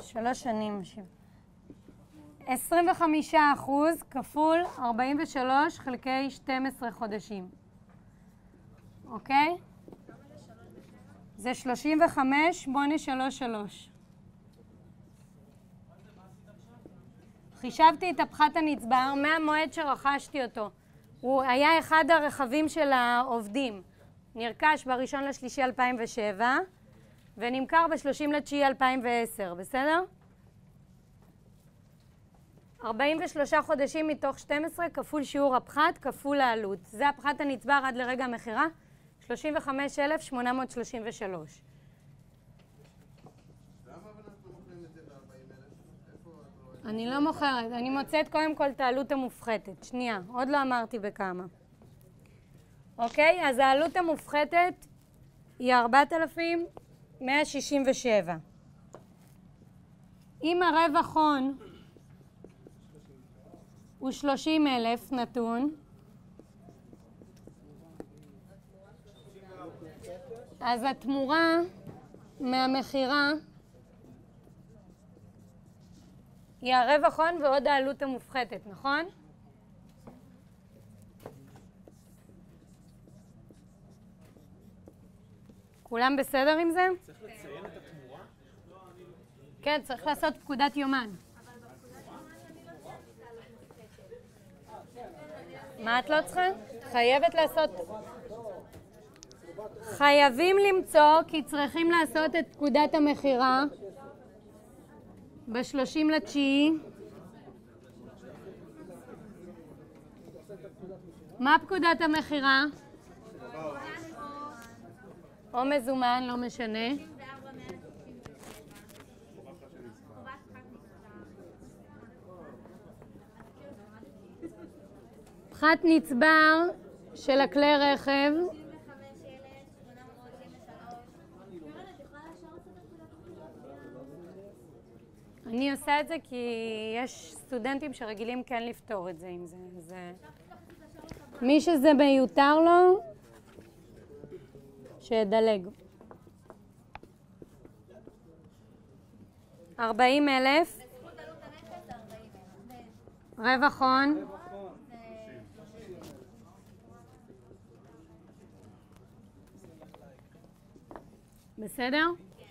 3 שנים. 25% כפול 43 חלקי 12 חודשים. אוקיי? זה 35,833. חישבתי את הפחת הנצבר מהמועד שרכשתי אותו. הוא היה אחד הרכבים של העובדים. נרכש ב1.3.2007 ונמכר ב30.9.2010, בסדר? 43 חודשים מתוך 12 כפול שיעור הפחת כפול העלות. זה הפחת הנצבר עד לרגע המכירה, 35,833. אני לא מוכרת, אני מוצאת קודם כל את העלות המופחתת. שנייה, עוד לא אמרתי בכמה. אוקיי, אז העלות המופחתת היא 4,167. אם הרווח הון הוא 30,000 נתון, אז התמורה מהמחירה היא הרווח הון ועוד העלות המופחתת, נכון? כולם בסדר עם זה? צריך לציין את התמורה? כן, צריך לעשות פקודת יומן. מה את לא צריכה? חייבת לעשות... חייבים למצוא כי צריכים לעשות את פקודת המחירה ב30.9. מה פקודת המחירה? או מזומן, לא משנה. פחת נצבר של הכלי רכב. אני עושה את זה כי יש סטודנטים שרגילים כן לפתור את זה עם זה. מי שזה מיותר לו, שידלג. 40,000. רווח הון. בסדר?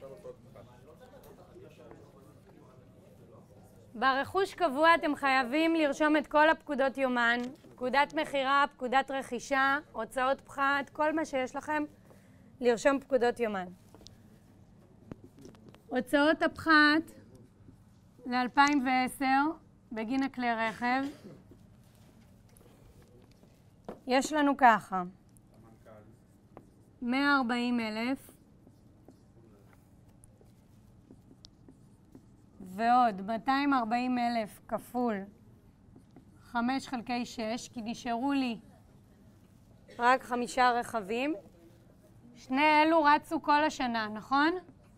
ברכוש קבוע אתם חייבים לרשום את כל הפקודות יומן, פקודת מחירה, פקודת רכישה, הוצאות פחת, כל מה שיש לכם, לרשום פקודות יומן. הוצאות הפחת ל-2010 בגין הכלי רכב, יש לנו ככה, 140,000 ועוד 240,000 כפול 5 חלקי 6, כי נשארו לי רק 5 רכבים. שני אלו רצו כל השנה, נכון?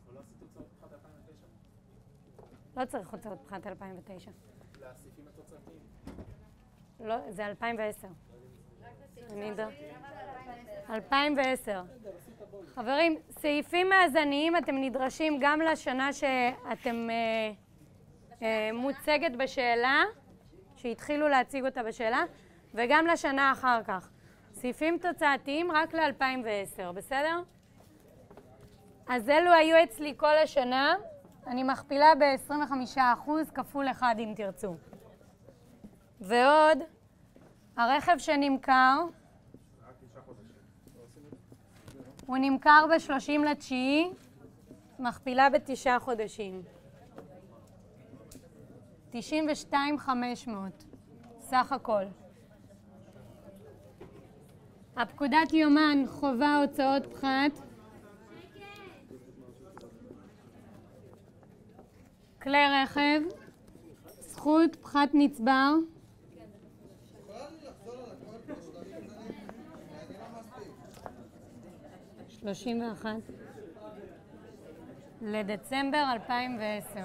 לא צריך הוצאות פחת 2009. להסיפים התוצאתיים. לא, זה 2010. 2010. חברים, סעיפים מאזניים אתם נדרשים גם לשנה שאתם מוצגת בשאלה, שהתחילו להציג אותה בשאלה, וגם לשנה אחר כך. סעיפים תוצאתיים רק ל-2010, בסדר? אז אלו היו אצלי כל השנה, אני מכפילה ב-25% כפול 1 אם תרצו. ועוד, הרכב שנמכר, הוא נמכר ב-30.9, מכפילה ב9 חודשים. 92,500, סך הכל. הפקודת יומן חובה הוצאות פחת. כלי רכב, זכות פחת נצבר. 31 לדצמבר 2010.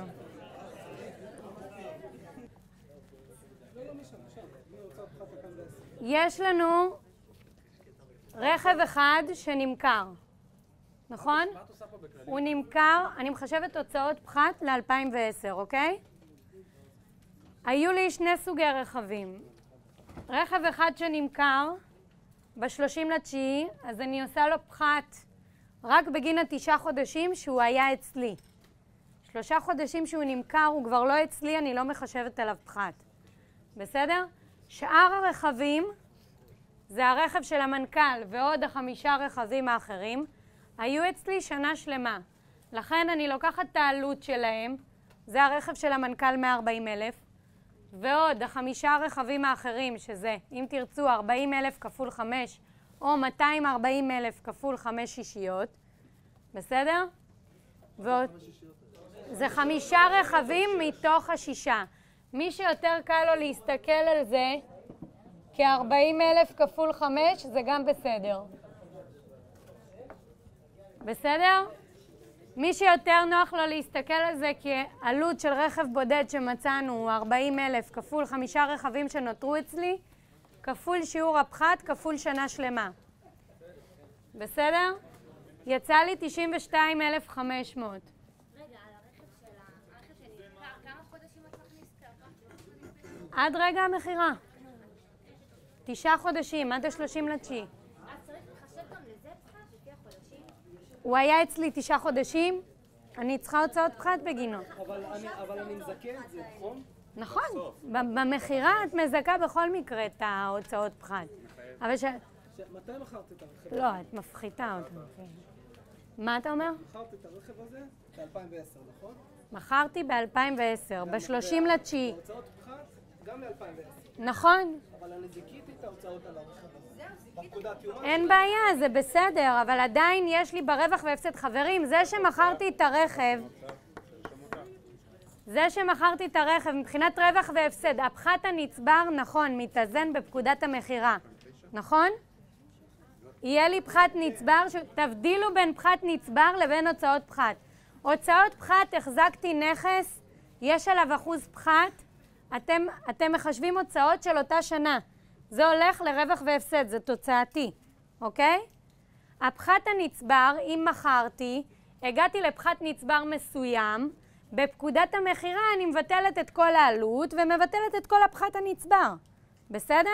יש לנו רכב אחד שנמכר. נכון? מה את עושה פה בכללי? הוא נמכר, אני מחשבת הוצאות פחת ל-2010, אוקיי? היו לי שני סוגי רכבים. רכב אחד שנמכר ב-30/9, אז אני עושה לו פחת רק בגין 9 חודשים שהוא היה אצלי. 3 חודשים שהוא נמכר, הוא כבר לא אצלי, אני לא מחשבת עליו פחת. בסדר? שאר הרכבים, זה הרכב של המנכ"ל ועוד 5 רכבים האחרים, היו אצלי שנה שלמה. לכן אני לוקחת את העלות שלהם, זה הרכב של המנכ"ל 140,000, ועוד 5 רכבים האחרים, שזה, אם תרצו, 40,000 כפול 5, או 240,000 כפול 5 שישיות, בסדר? ועוד, זה 5 רכבים מתוך 6. מי שיותר קל לו להסתכל על זה, כ-40,000 כפול 5, זה גם בסדר. בסדר? מי שיותר נוח לו להסתכל על זה כעלות של רכב בודד שמצאנו 40,000 כפול 5 רכבים שנותרו אצלי, כפול שיעור הפחת, כפול שנה שלמה. בסדר? יצא לי 92,500. רגע, על הרכב שנמכר, כמה חודשים את מכניס? עד רגע המכירה. 9 חודשים, עד ה-30/9. אז צריך לחשב גם לזה פחת לפי החודשים? הוא היה אצלי 9 חודשים, אני צריכה הוצאות פחת בגינו. אבל אני מזכה את זה, נכון? נכון, במכירה את מזכה בכל מקרה את ההוצאות פחת. אבל מתי מכרת את הרכב? לא, את מפחיתה אותם. מה אתה אומר? מכרת את הרכב הזה ב-2010, נכון? מכרתי ב-2010, ב-30/9. הוצאות פחת גם ל-2010. נכון, אבל אני זיכיתי את ההוצאות על הרכב הזה. בפקודת יומן. אין בעיה, זה בסדר, אבל עדיין יש לי ברווח והפסד. חברים, זה שמכרתי את הרכב, מבחינת רווח והפסד, הפחת הנצבר, נכון, מתאזן בפקודת המכירה, נכון? יהיה לי פחת נצבר, תבדילו בין פחת נצבר לבין הוצאות פחת. הוצאות פחת, החזקתי נכס, יש עליו אחוז פחת, אתם מחשבים הוצאות של אותה שנה. זה הולך לרווח והפסד, זה תוצאתי, אוקיי? הפחת הנצבר, אם מכרתי, הגעתי לפחת נצבר מסוים, בפקודת המכירה אני מבטלת את כל העלות ומבטלת את כל הפחת הנצבר. בסדר?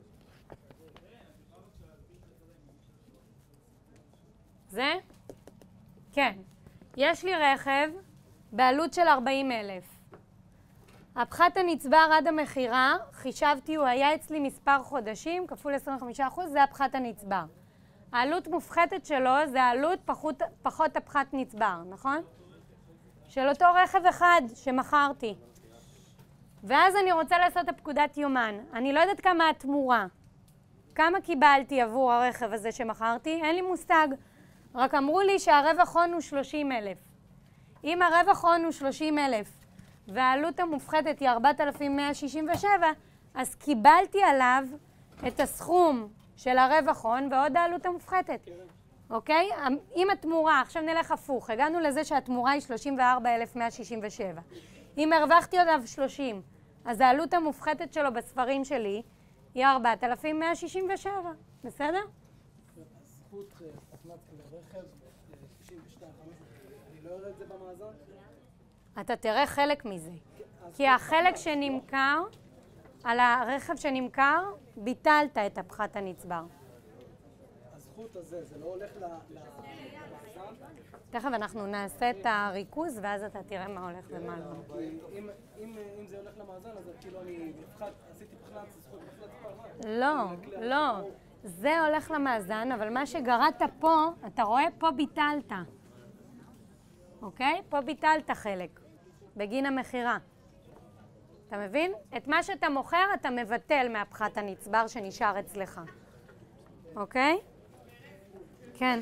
זה? כן. יש לי רכב בעלות של 40,000. הפחת הנצבר עד המכירה, חישבתי, הוא היה אצלי מספר חודשים, כפול 25%, זה הפחת הנצבר. העלות מופחתת שלו זה העלות פחות הפחת נצבר, נכון? של אותו רכב אחד שמכרתי. ואז אני רוצה לעשות הפקודת יומן. אני לא יודעת כמה התמורה. כמה קיבלתי עבור הרכב הזה שמכרתי? אין לי מושג. רק אמרו לי שהרווח הון הוא 30,000. אם הרווח הון הוא 30,000 והעלות המופחתת היא 4,167, אז קיבלתי עליו את הסכום של הרווח הון ועוד העלות המופחתת. אוקיי? אם התמורה, עכשיו נלך הפוך, הגענו לזה שהתמורה היא 34,167. אם הרווחתי עליו 30, אז העלות המופחתת שלו בספרים שלי היא 4,167. בסדר? הזכות תכנת כלי רכב, 92,500. אני לא אראה את זה במאזן? אתה תראה חלק מזה. כי החלק שנמכר, על הרכב שנמכר, ביטלת את הפחת הנצבר. הזכות הזה, זה לא הולך למאזן? תכף אנחנו נעשה את הריכוז, ואז אתה תראה מה הולך ומה לא. אם זה הולך למאזן, אז כאילו אני עשיתי פחת, זכות פחת. לא. זה הולך למאזן, אבל מה שגרעת פה, אתה רואה? פה ביטלת. אוקיי? פה ביטלת חלק, בגין המכירה. אתה מבין? את מה שאתה מוכר, אתה מבטל מהפחת הנצבר שנשאר אצלך. אוקיי? כן.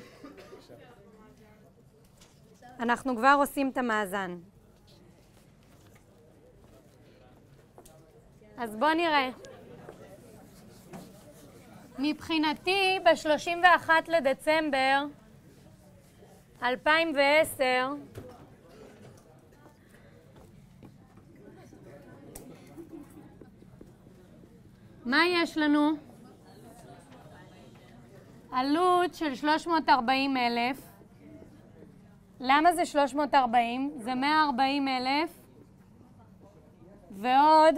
אנחנו כבר עושים את המאזן. אז בוא נראה. מבחינתי, ב-31 לדצמבר 2010, מה יש לנו? עלות של 340,000 למה זה 340? זה 140,000 ועוד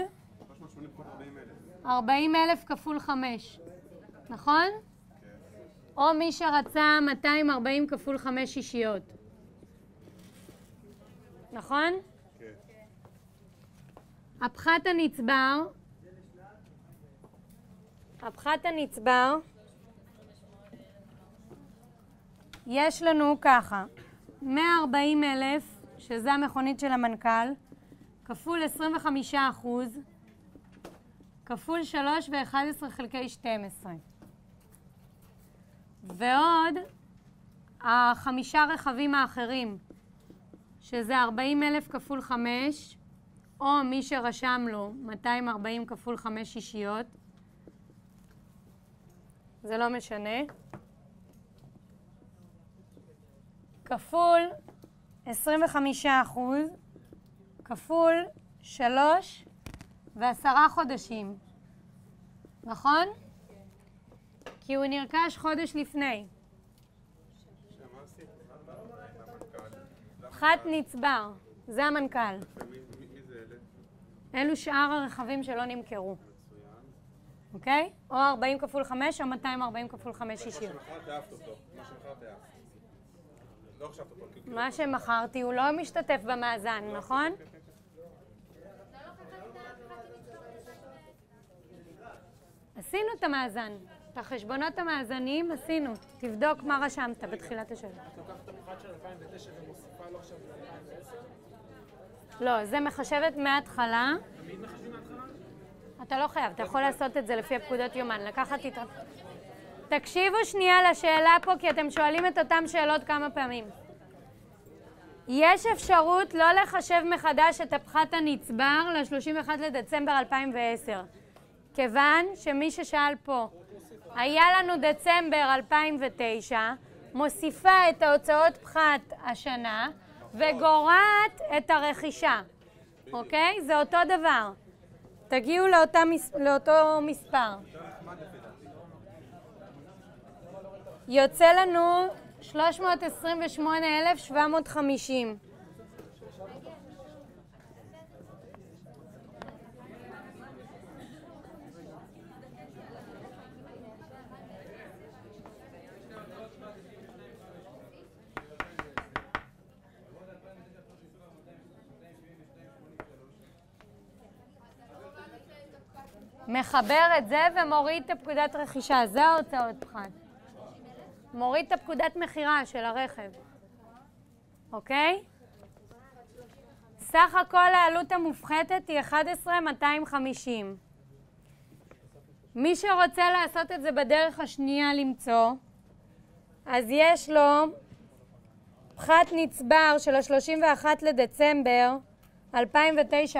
40,000 כפול 5, נכון? או מי שרצה 240 כפול 5 שישיות. נכון? הפחת הנצבר, יש לנו ככה, 140,000, שזה המכונית של המנכ"ל, כפול 25%, כפול 3 ו-11 חלקי 12. ועוד 5 רכבים האחרים, שזה 40,000 כפול 5, או מי שרשם לו 240 כפול 5 שישיות, זה לא משנה, כפול 25%, כפול 3 ו10 חודשים, נכון? כי הוא נרכש חודש לפני. פחת נצבר, זה המנכ"ל. אלו שאר הרכבים שלא נמכרו. אוקיי? או 40 כפול 5 או 240 כפול 5 שישיות. מה שמכרתי הוא לא משתתף במאזן, נכון? עשינו את המאזן. את החשבונות המאזניים עשינו. תבדוק מה רשמת בתחילת השאלה. את לוקחת את הפחת של 2009 ומוסיפה לו עכשיו ל-2010? לא, זה מחשבת מההתחלה. תמיד מחשבים מההתחלה? אתה לא חייב, אתה יכול לעשות את זה לפי הפקודות יומן. לקחת תקשיבו שנייה לשאלה פה, כי אתם שואלים את אותם שאלות כמה פעמים. יש אפשרות לא לחשב מחדש את הפחת הנצבר ל-31 לדצמבר 2010. כיוון שמי ששאל פה, היה לנו דצמבר 2009, מוסיפה את ההוצאות פחת השנה וגורעת את הרכישה. אוקיי? זה אותו דבר. תגיעו לאותו מספר. יוצא לנו 328,750. מחבר את זה ומוריד את הפקודת רכישה. זה ההוצאות פחת. מוריד את הפקודת מחירה של הרכב. אוקיי? סך הכל העלות המופחתת היא 11,250. מי שרוצה לעשות את זה בדרך השנייה למצוא, אז יש לו פחת נצבר של ה-31 לדצמבר 2009,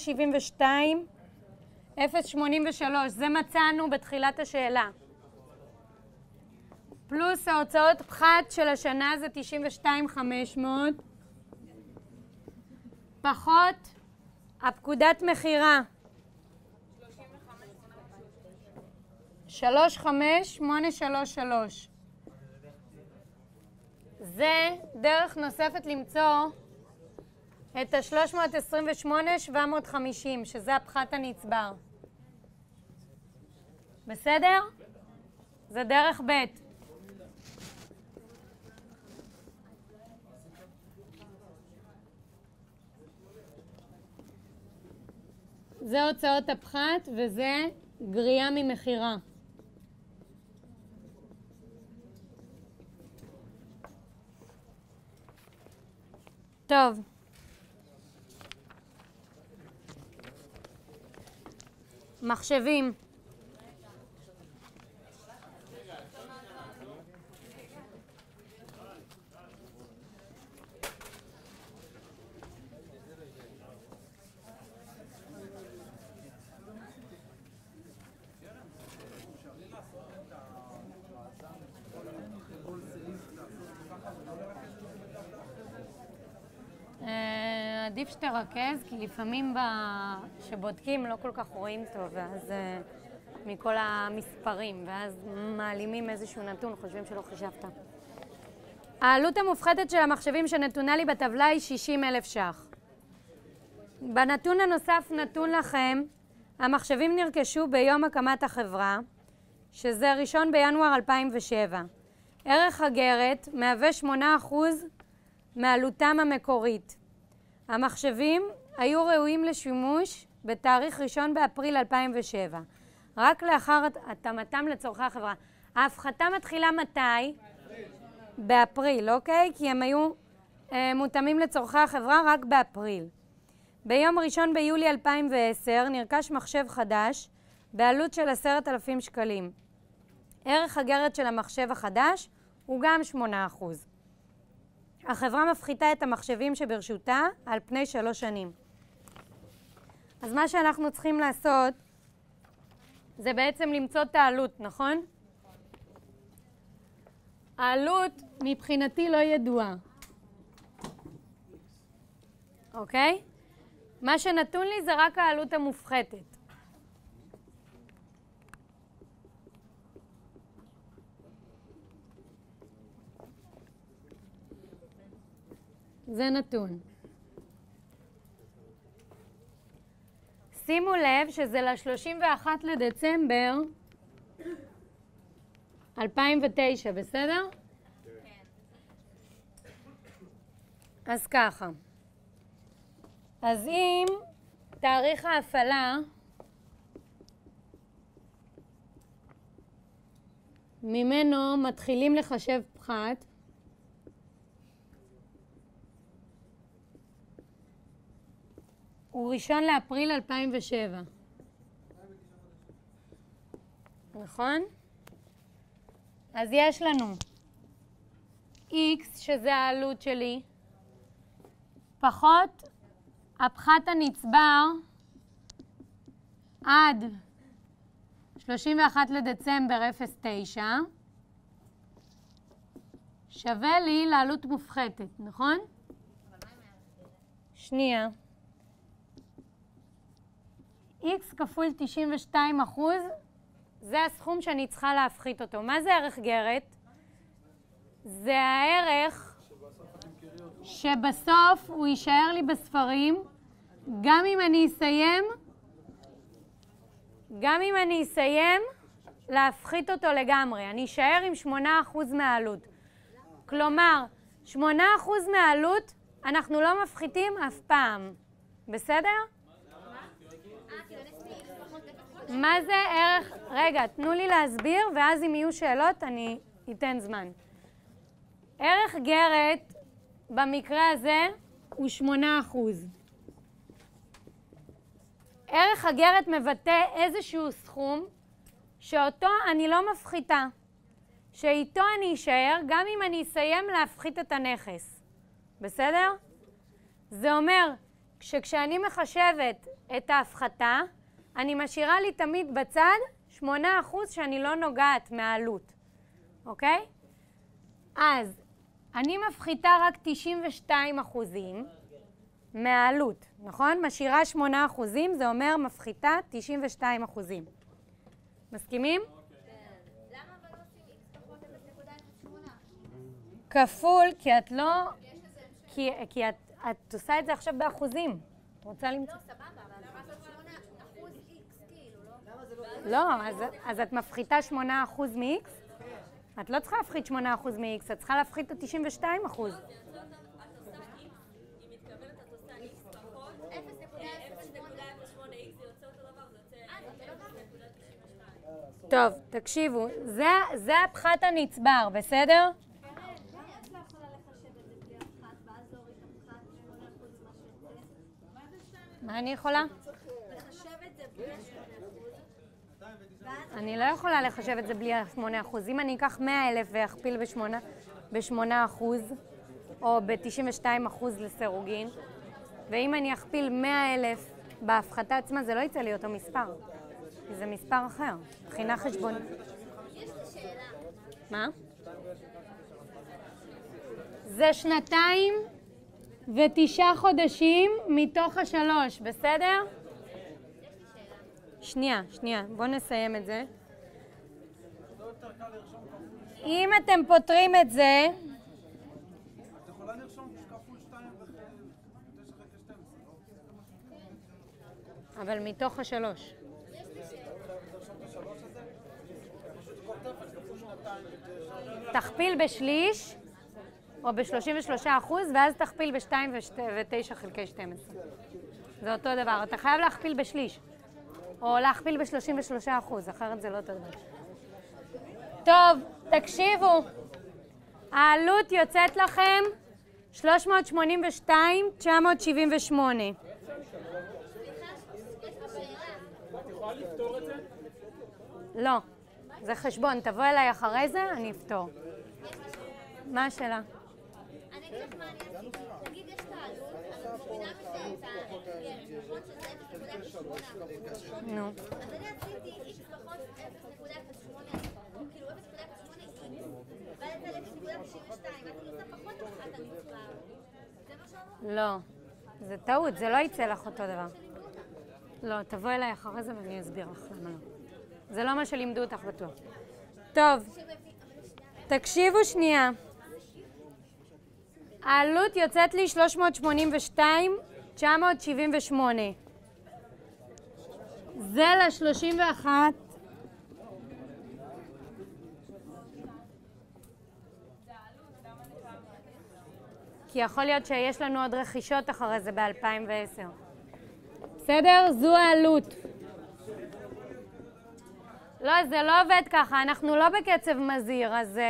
272,083. זה מצאנו בתחילת השאלה. פלוס ההוצאות פחת של השנה זה 92,500. פחות הפקודת מחירה 35,833. זה דרך נוספת למצוא את ה-328,750, שזה הפחת הנצבר. בסדר? זה דרך ב'. זה הוצאות הפחת וזה גריעה ממחירה. טוב. מחשבים. עדיף שתרכז, כי לפעמים שבודקים לא כל כך רואים טוב, ואז מכל המספרים, ואז מעלימים איזשהו נתון, חושבים שלא חישבת. העלות המופחתת של המחשבים שנתונה לי בטבלה היא 60,000 ש"ח. בנתון הנוסף נתון לכם, המחשבים נרכשו ביום הקמת החברה, שזה 1 בינואר 2007. ערך אגרת מהווה 8% מעלותם המקורית. המחשבים היו ראויים לשימוש בתאריך 1 באפריל 2007, רק לאחר התאמתם לצורכי החברה. ההפחתה מתחילה מתי? באפריל, אוקיי? כי הם היו מותאמים לצורכי החברה רק באפריל. ביום 1 ביולי 2010 נרכש מחשב חדש בעלות של 10,000 שקלים. ערך אגרת של המחשב החדש הוא גם 8%. החברה מפחיתה את המחשבים שברשותה על פני 3 שנים. אז מה שאנחנו צריכים לעשות זה בעצם למצוא את העלות, נכון? העלות מבחינתי לא ידועה. אוקיי? מה שנתון לי זה רק העלות המופחתת. זה נתון. שימו לב שזה ל-31 לדצמבר 2009, בסדר? כן. אז ככה. אז אם תאריך ההפעלה ממנו מתחילים לחשב פחת, הוא 1 לאפריל 2007. נכון? אז יש לנו X, שזה העלות שלי, פחות הפחת הנצבר עד 31 לדצמבר 09, שווה לי לעלות מופחתת, נכון? אבל מה עם הערך? שנייה. X כפול 92%, זה הסכום שאני צריכה להפחית אותו. מה זה ערך גרת? זה הערך שבסוף הוא יישאר לי בספרים, גם אם אני אסיים להפחית אותו לגמרי. אני אשאר עם 8% מהעלות. כלומר, 8% מהעלות אנחנו לא מפחיתים אף פעם. בסדר? מה זה ערך? רגע, תנו לי להסביר, ואז אם יהיו שאלות אני אתן זמן. ערך גרת במקרה הזה הוא 8%. ערך הגרת מבטא איזשהו סכום שאותו אני לא מפחיתה, שאיתו אני אשאר גם אם אני אסיים להפחית את הנכס. בסדר? זה אומר שכשאני מחשבת את ההפחתה, אני משאירה לי תמיד בצד 8% שאני לא נוגעת מהעלות. אוקיי? אז אני מפחיתה רק 92% מהעלות, נכון? משאירה 8%, זה אומר מפחיתה 92%. מסכימים? למה אבל לא עושים X פחות 0.08? כפול, כי את לא... כי את עושה את זה עכשיו באחוזים. רוצה למצוא? לא, סבבה, אבל למה זה 8% X כאילו, לא? לא, אז את מפחיתה 8% מ-X? את לא צריכה להפחית 8% מ-X, את צריכה להפחית את 92%. את עושה X, היא מתכוונת, את עושה X פחות 0.08X, זה יוצא אותו דבר, זה יוצא 0.92. טוב, תקשיבו, זה הפחת הנצבר, בסדר? איך לא יכולה לחשב את זה בלי הפחת, ואז להוריד את הפחת 8% מה שיוצא? מה אני יכולה? לחשב את זה בלי 8%. אני לא יכולה לחשב את זה בלי 8%. אם אני אקח 100,000 ואכפיל ב8%, או ב92% לסירוגין, ואם אני אכפיל 100,000 בהפחתה עצמה, זה לא יצא לי אותו מספר. כי זה מספר אחר. מבחינה חשבונית. יש לי שאלה. מה? זה 2 ו9 חודשים מתוך 3, בסדר? שנייה, בואו נסיים את זה. אם אתם פותרים את זה, אבל מתוך השלוש. תכפיל בשליש, או ב-33%, ואז תכפיל ב-2 ו-9 חלקי 12. זה אותו דבר. אתה חייב להכפיל בשליש, או להכפיל ב-33%, אחרת זה לא אותו דבר. טוב, תקשיבו. העלות יוצאת לכם 382,978. לא, זה חשבון. תבוא אליי אחרי זה, אני אפתור. מה השאלה? אני אגיד לך מה אני עשיתי. נגיד יש את העלות, אני מורידה מזה את ה-FPL, נכון שזה 0.08%. נו. אז אני עשיתי X פחות 0.08, כאילו 0.08X, ואז זה ל-0.92, ואז אני עושה פחות פחת הנצבר. זה מה שאמרו? לא, זה טעות, זה לא יצא לך אותו דבר. לא, תבוא אליי אחרי זה ואני אסביר לך למה לא. זה לא מה שלימדו אותך בטוח. טוב, תקשיבו שנייה. העלות יוצאת לי 382,978. זה ל-31. כי יכול להיות שיש לנו עוד רכישות אחרי זה ב-2010. בסדר? זו העלות. לא, זה לא עובד ככה, אנחנו לא בקצב מזהיר, אז...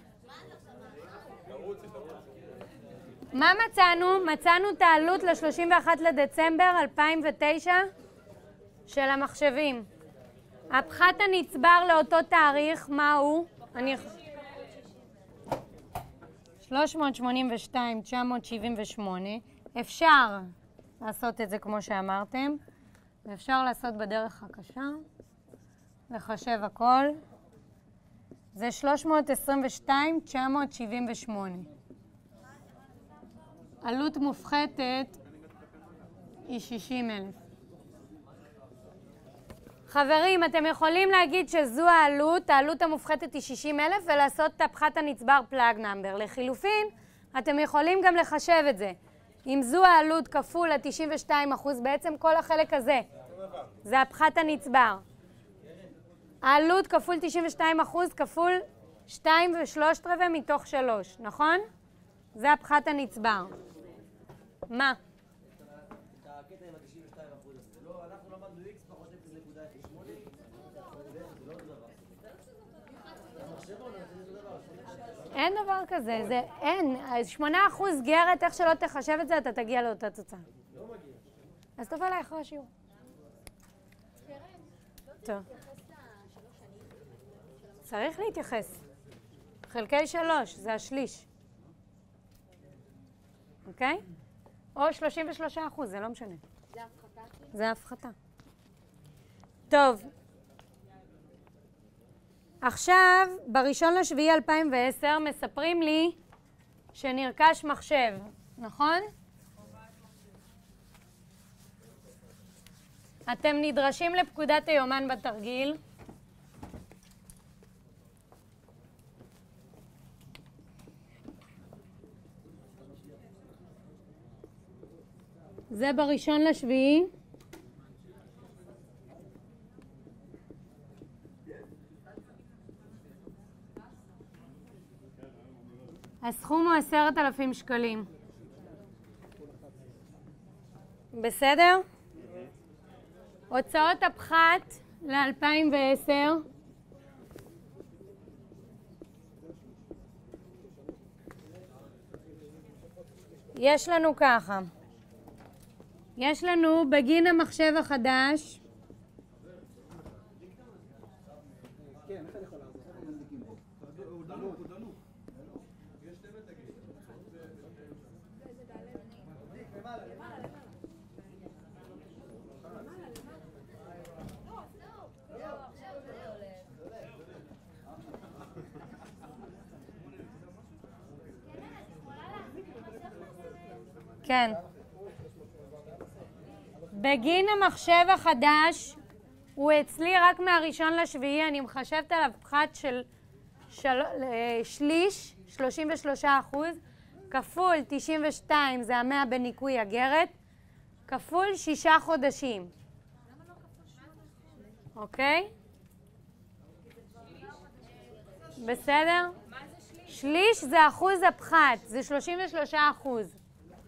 מה מצאנו? מצאנו את העלות ל-31 לדצמבר 2009 של המחשבים. הפחת הנצבר לאותו תאריך, מה הוא? 382,978. אפשר לעשות את זה כמו שאמרתם, ואפשר לעשות בדרך הקשה, לחשב הכל. זה 322,978. עלות מופחתת היא 60,000. חברים, אתם יכולים להגיד שזו העלות המופחתת היא 60,000 ולעשות את הפחת הנצבר פלאג נאמבר. לחילופין, אתם יכולים גם לחשב את זה. אם זו העלות כפול ה-92%, בעצם כל החלק הזה, זה הפחת הנצבר. העלות כפול 92% כפול 2 ו3/4 מתוך 3, נכון? זה הפחת הנצבר. מה? הקטע עם ה-92%, אנחנו למדנו X פחות 0.08, זה לא אותו דבר. אין דבר כזה, זה אין. 8% גרת, איך שלא תחשב את זה, אתה תגיע לאותה תוצאה. לא מגיע. אז תבוא אליי אחרי השיעור. טוב. צריך להתייחס. חלקי 3, זה השליש. אוקיי? או 33%, זה לא משנה. זה הפחתה? זה הפחתה. טוב. עכשיו, ב1.7.2010 מספרים לי שנרכש מחשב, נכון? אתם נדרשים לפקודת היומן בתרגיל. זה ב1.7. הסכום הוא 10,000 שקלים. בסדר? הוצאות הפחת ל-2010. יש לנו ככה. יש לנו בגין המחשב החדש. כן. בגין המחשב החדש, הוא אצלי רק מה1.7, אני מחשבת עליו פחת של שליש, 33%, כפול 92, זה 100 בניקוי אגרת, כפול 6 חודשים. אוקיי? בסדר? שליש זה אחוז הפחת, זה 33%.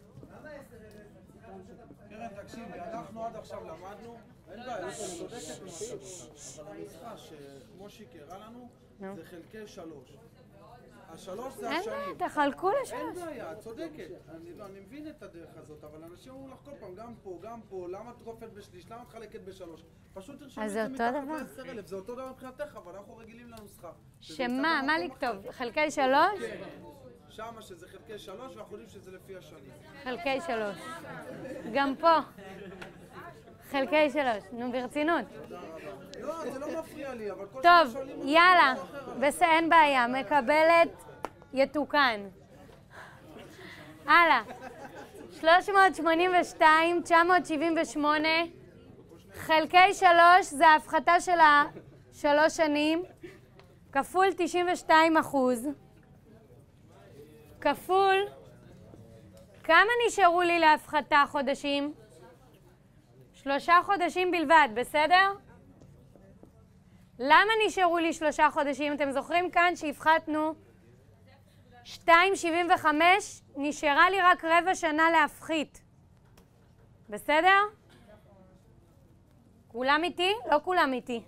קרן, תקשיבי, אנחנו עד עכשיו למדנו, אין בעיה, יש לנו צודקת במשהו, אבל הנוסחה שכמו שהיא קראה לנו, זה חלקי 3. השלוש זה אין השנים. בעיה, תחלקו לשלוש. אין בעיה, את צודקת. אני מבין את הדרך הזאת, אבל אנשים אומרים לך כל פעם, גם פה, למה את קופת בשליש, למה את חלקת בשלוש? פשוט תרשמי את זה מתחת ל-10,000, זה אותו דבר מבחינתך, אבל אנחנו רגילים לנוסחה. שמה? מה לכתוב? חלקי 3? כן. שמה שזה חלקי 3, ואנחנו יודעים שזה לפי השנים. חלקי 3. גם פה. חלקי 3. נו, ברצינות. לא, זה לא מפריע לי, אבל כל טוב, שואלים... יאללה. אין בעיה. מקבלת יתוקן. הלאה. 382, 978. חלקי 3 זה ההפחתה של ה3 שנים. כפול 92%. כפול, כמה נשארו לי להפחתה חודשים? 3 חודשים בלבד, בסדר? למה נשארו לי 3 חודשים? אתם זוכרים כאן שהפחתנו 2.75, נשארה לי רק רבע שנה להפחית. בסדר? כולם איתי? לא כולם איתי.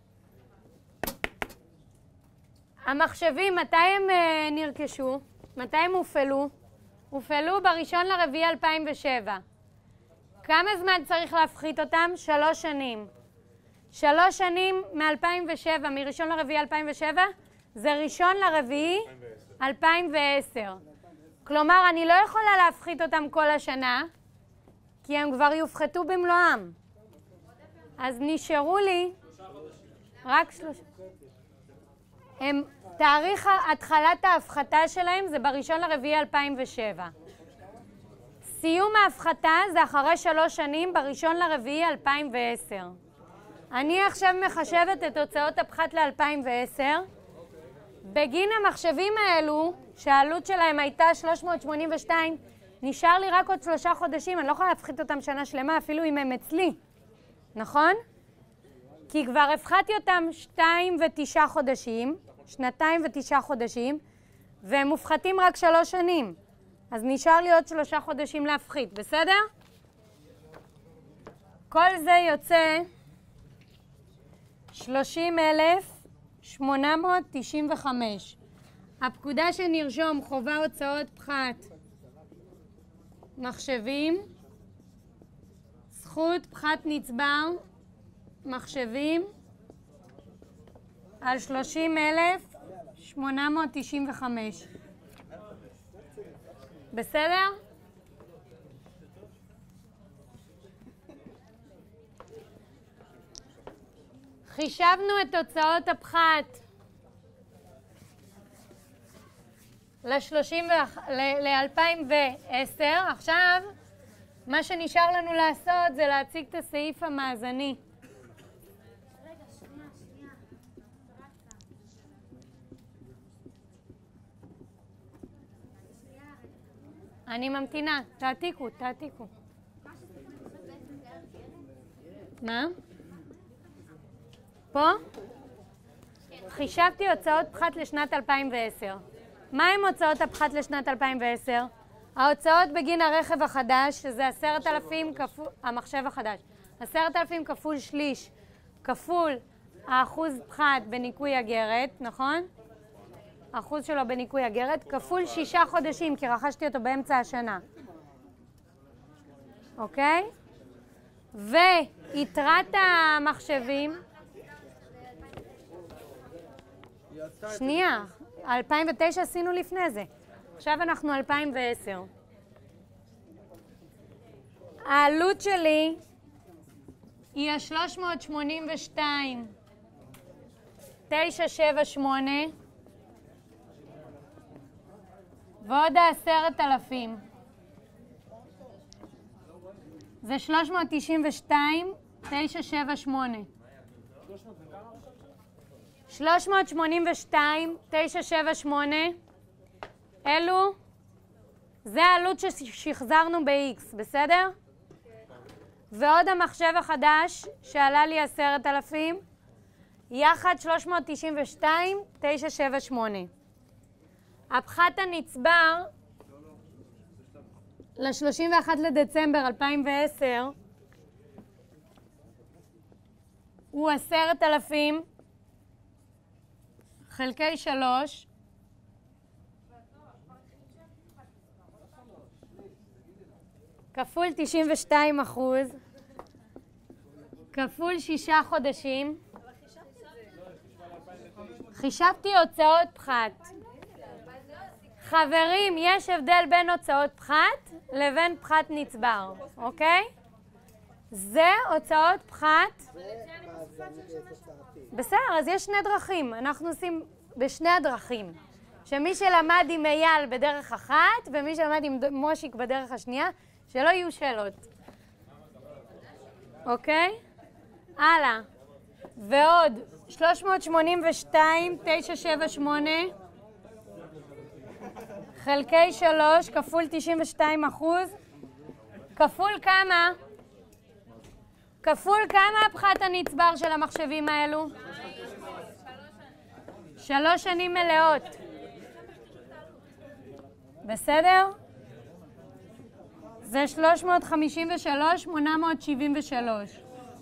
המחשבים, מתי הם נרכשו? מתי הם הופעלו? הופעלו ב1.4.2007. כמה זמן צריך להפחית אותם? 3 שנים. 3 שנים מ-2007, מ1.4.2007, זה 1.4.2010. כלומר, אני לא יכולה להפחית אותם כל השנה, כי הם כבר יופחתו במלואם. אז נשארו לי רק 3. תאריך התחלת ההפחתה שלהם זה ב1.4.2007. סיום ההפחתה זה אחרי 3 שנים ב1.4.2010. אני עכשיו מחשבת את הוצאות הפחת ל-2010. בגין המחשבים האלו, שהעלות שלהם הייתה 382, נשאר לי רק עוד 3 חודשים. אני לא יכולה להפחית אותם שנה שלמה, אפילו אם הם אצלי. נכון? כי כבר הפחתי אותם 2 ו9 חודשים, 2 ו9 חודשים, והם מופחתים רק 3 שנים. אז נשאר לי עוד 3 חודשים להפחית, בסדר? כל זה יוצא 30,895. הפקודה שנרשום חובה הוצאות פחת מחשבים, זכות פחת נצבר, מחשבים, על 30,895. בסדר? חישבנו את הוצאות הפחת ל-2010. עכשיו, מה שנשאר לנו לעשות זה להציג את הסעיף המאזני. רגע, שנייה. אני ממתינה, תעתיקו. מה? פה? חישבתי הוצאות פחת לשנת 2010. מה הם הוצאות הפחת לשנת 2010? ההוצאות בגין הרכב החדש, שזה 10,000 כפול, המחשב החדש, 10,000 כפול שליש, כפול האחוז פחת בניקוי אגרת, נכון? האחוז שלו בניקוי אגרת, כפול 6 חודשים, כי רכשתי אותו באמצע השנה. אוקיי? ויתרת המחשבים... שנייה, 2009 עשינו לפני זה. עכשיו אנחנו 2010. העלות שלי היא ה-382, 978, ועוד ה10,000. זה 392, 978. 382, 978, אלו, זה העלות ששחזרנו ב-X, בסדר? ועוד המחשב החדש שעלה לי 10,000, יחד 392,978. הפחת הנצבר ל-31 לדצמבר 2010 הוא 10,000 חלקי 3 כפול 92% כפול 6 חודשים. חישבתי הוצאות פחת. חברים, יש הבדל בין הוצאות פחת לבין פחת נצבר, אוקיי? זה הוצאות פחת. בסדר, אז יש שני דרכים. אנחנו עושים בשני הדרכים. שמי שלמד עם אייל בדרך אחת, ומי שלמד עם מושיק בדרך השנייה, שלא יהיו שאלות. אוקיי? הלאה. ועוד 382,978 חלקי 3 כפול 92% כפול כמה? כפול כמה הפחת הנצבר של המחשבים האלו? 3 שנים מלאות. בסדר? זה 353,873.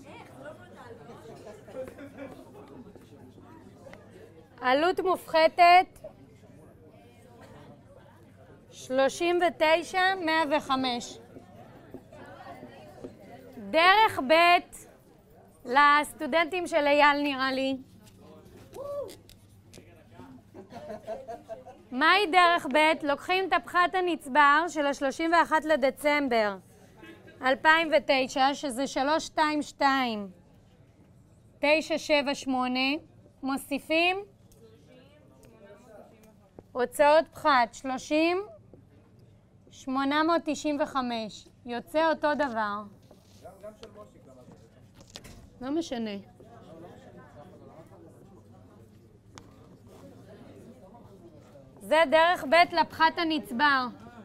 עלות מופחתת 39,105. דרך ב' לסטודנטים של אייל נראה לי. מהי דרך ב'? לוקחים את הפחת הנצבר של ה-31 לדצמבר 2009, שזה 322,978, מוסיפים הוצאות פחת 30,895. יוצא אותו דבר. גם של מושיק למדתי. לא משנה. זה דרך ב' לפחת הנצבר.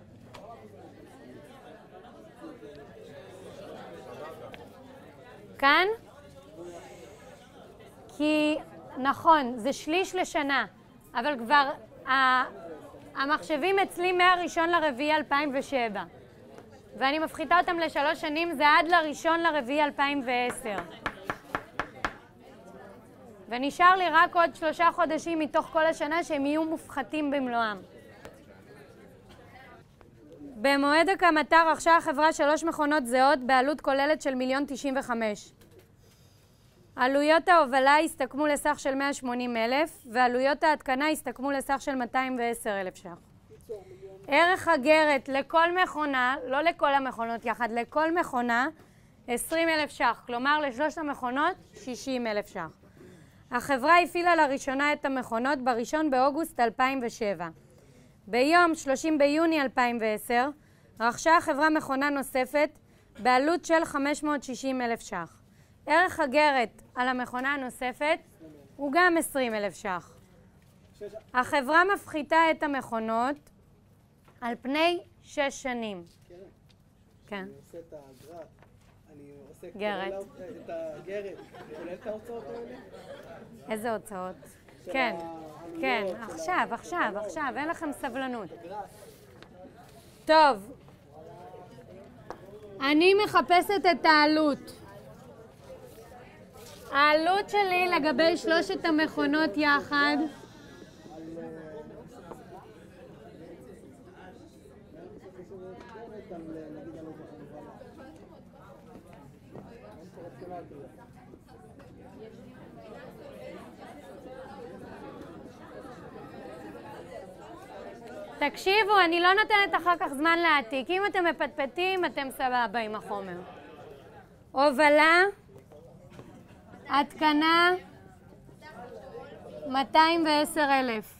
כאן? כי נכון, זה שליש לשנה, אבל כבר המחשבים אצלי מה-1 לרביעי 2007, ואני מפחיתה אותם ל3 שנים, זה עד ל1 לרביעי 2010. ונשאר לי רק עוד 3 חודשים מתוך כל השנה שהם יהיו מופחתים במלואם. במועד הקמתה רכשה החברה 3 מכונות זהות בעלות כוללת של 1,095,000. עלויות ההובלה הסתכמו לסך של 180,000, ועלויות ההתקנה הסתכמו לסך של 210,000 ש"ח. ערך הגרת לכל מכונה, לא לכל המכונות יחד, לכל מכונה, 20,000 ש"ח. כלומר, לשלושת המכונות, 60,000 ש"ח. החברה הפעילה לראשונה את המכונות ב1 באוגוסט 2007. ביום 30 ביוני 2010 רכשה החברה מכונה נוספת בעלות של 560,000 ש"ח. ערך הגרת על המכונה הנוספת הוא גם 20,000 ש"ח. החברה מפחיתה את המכונות על פני 6 שנים. כן. אני עושה את הגרף, אני עושה גרת. את הגרת, כולל את ההוצאות האלה? איזה הוצאות? כן, כן, עכשיו, אין לכם סבלנות. טוב, אני מחפשת את העלות. העלות שלי לגבי 3 המכונות יחד תקשיבו, אני לא נותנת אחר כך זמן להעתיק. אם אתם מפטפטים, אתם סבבה עם החומר. הובלה, התקנה, 210,000.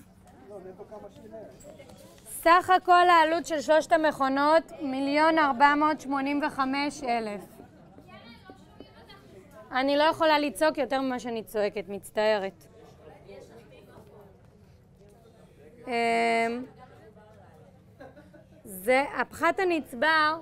סך הכל העלות של 3 המכונות, 1,485,000. אני לא יכולה לצעוק יותר ממה שאני צועקת, מצטערת. זה הפחת הנצבר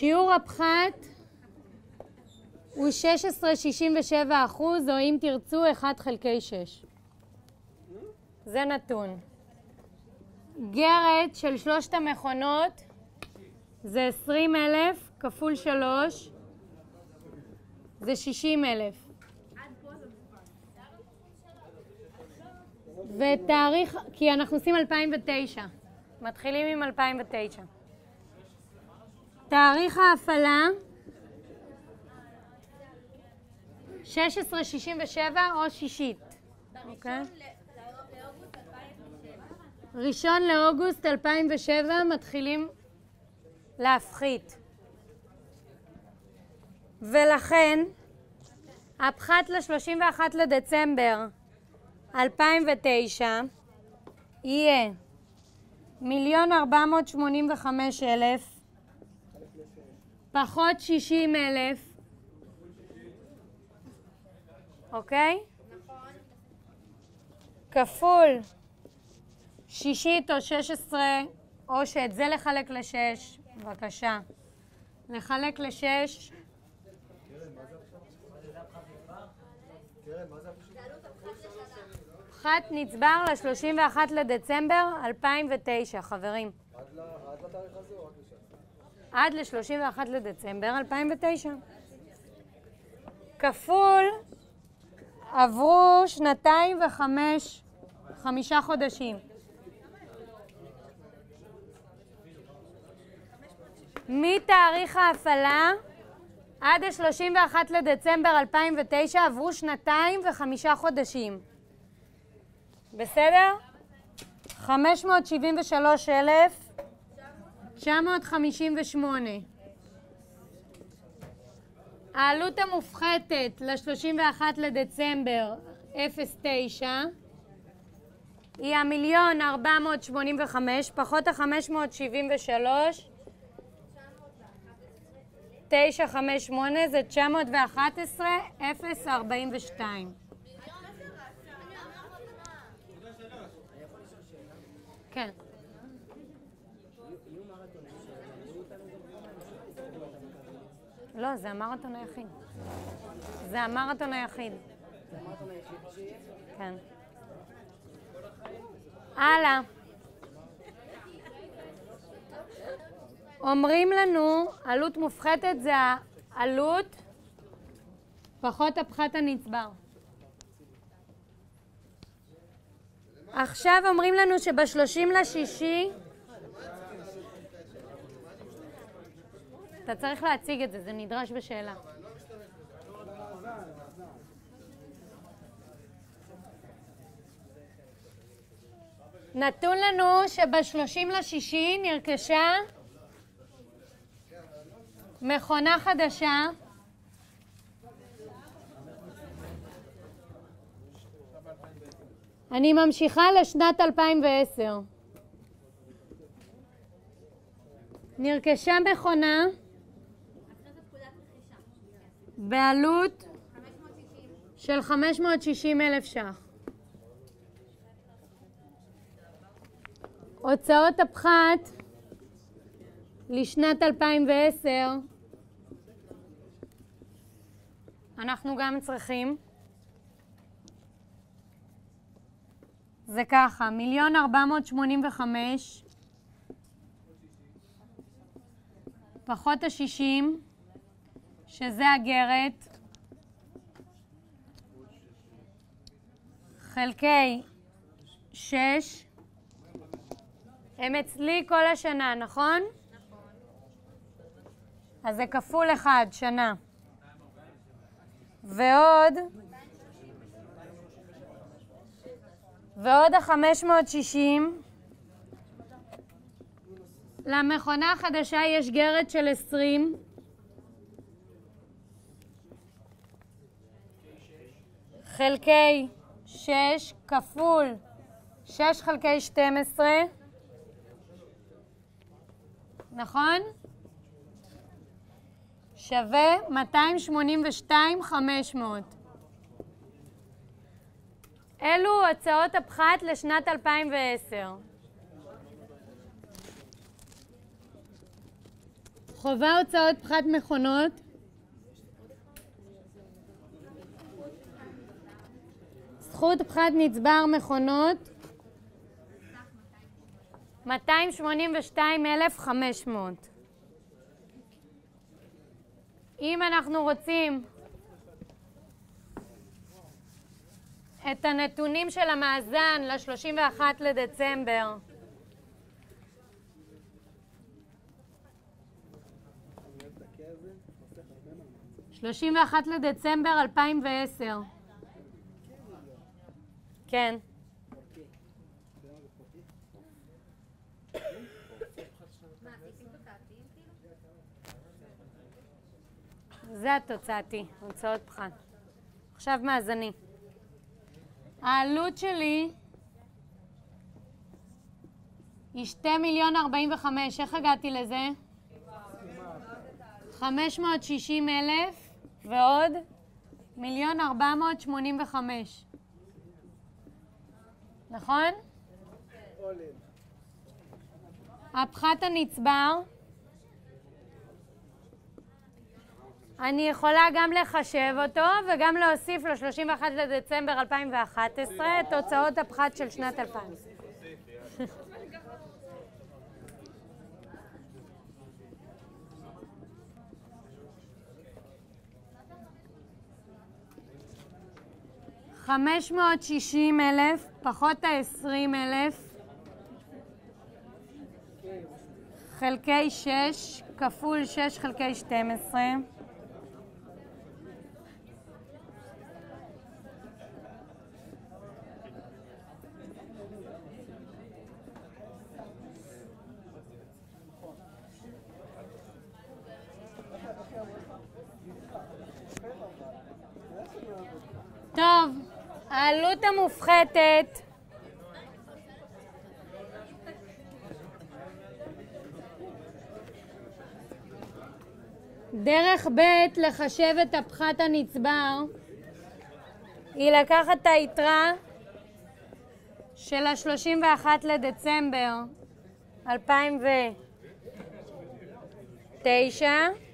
שיעור הפחת הוא 16.67%, או אם תרצו 1/6. זה נתון. גרת של שלושת המכונות זה 20,000 כפול 3, זה 60,000. ותאריך, כי אנחנו עושים 2009, מתחילים עם 2009. תאריך ההפעלה 16.67 או שישית. אוקיי? ראשון לאוגוסט 2007 מתחילים להפחית. ולכן הפחת ל-31 לדצמבר 2009 יהיה 1,485,000 פחות 60,000, אוקיי? כפול שישית או 16, או שאת זה לחלק ל-6, בבקשה. לחלק ל-6. פחת נצבר ל-31 לדצמבר 2009, חברים. עד לתאריך הזה או רק לשם? עד ל-31 לדצמבר 2009. כפול עברו 2 ו5 חודשים. מתאריך ההפעלה עד ה-31 לדצמבר 2009 עברו 2 ו5 חודשים. בסדר? 573,958. העלות המופחתת ל-31 לדצמבר 09 היא 1,485,000 פחות ה-573, 958 זה 911,042. כן. לא, זה המרתון היחיד. זה המרתון היחיד. כן. הלאה. אומרים לנו, עלות מופחתת זה העלות פחות הפחת הנצבר. עכשיו אומרים לנו שב-30/6 אתה צריך להציג את זה, זה נדרש בשאלה. נתון לנו שב-30/6 נרכשה מכונה חדשה אני ממשיכה לשנת 2010. נרכשה מכונה בעלות של 560,000 ש"ח. הוצאות הפחת לשנת 2010 אנחנו גם צריכים. זה ככה, 1,485,000 פחות ה-60, שזה הגרת, חלקי 6, הם אצלי כל השנה, נכון? אז זה כפול 1, שנה. ועוד ה-560, למכונה החדשה יש גרת של 20, חלקי 6 כפול 6 חלקי 12, נכון? שווה 282,500. אלו הוצאות הפחת לשנת 2010. חובה הוצאות פחת מכונות. זכות פחת נצבר מכונות. 282,500. אם אנחנו רוצים את הנתונים של המאזן ל-31 לדצמבר, ל-31 לדצמבר 2010. כן. זה התוצאתי, הוצאות פחת. עכשיו מאזני. העלות שלי היא 2,045,000. איך הגעתי לזה? 560,000 ועוד 1,485,000. נכון? הפחת הנצבר, אני יכולה גם לחשב אותו וגם להוסיף ל-31 לדצמבר 2011 את תוצאות הפחת של שנת 2000. $560,000 פחות ה-20,000 חלקי 6 כפול 6 חלקי 12. טוב, העלות המופחתת דרך ב' לחשב את הפחת הנצבר היא לקחת את היתרה של ה-31 לדצמבר 2009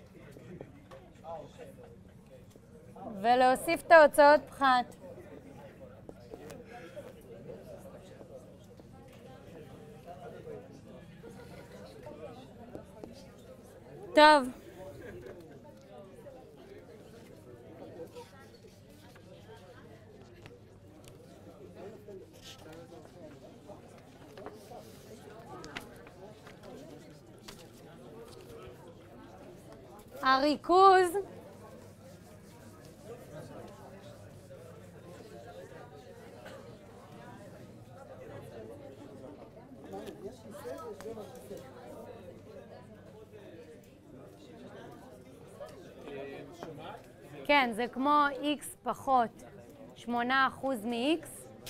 ולהוסיף את ההוצאות פחת. טוב. הריכוז כן, זה כמו x פחות 8% מ-x.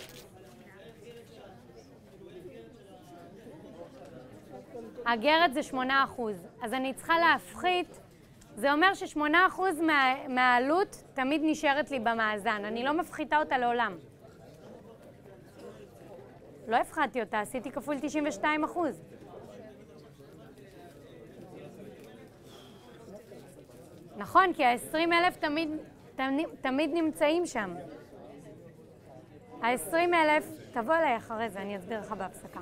הגרת זה 8%. אז אני צריכה להפחית. זה אומר ש8% מהעלות תמיד נשארת לי במאזן. אני לא מפחיתה אותה לעולם. לא הפחתתי אותה, עשיתי כפול 92%. נכון, כי ה-20,000 תמיד נמצאים שם. ה-20,000, תבוא אליי אחרי זה, אני אסביר לך בהפסקה.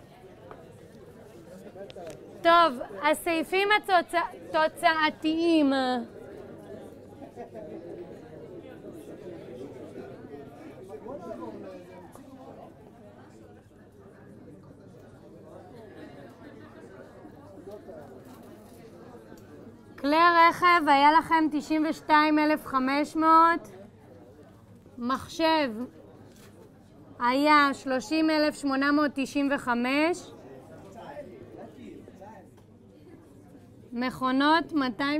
טוב, הסעיפים התוצאתיים. כלי רכב היה לכם 92,500, מחשב היה 30,895, מכונות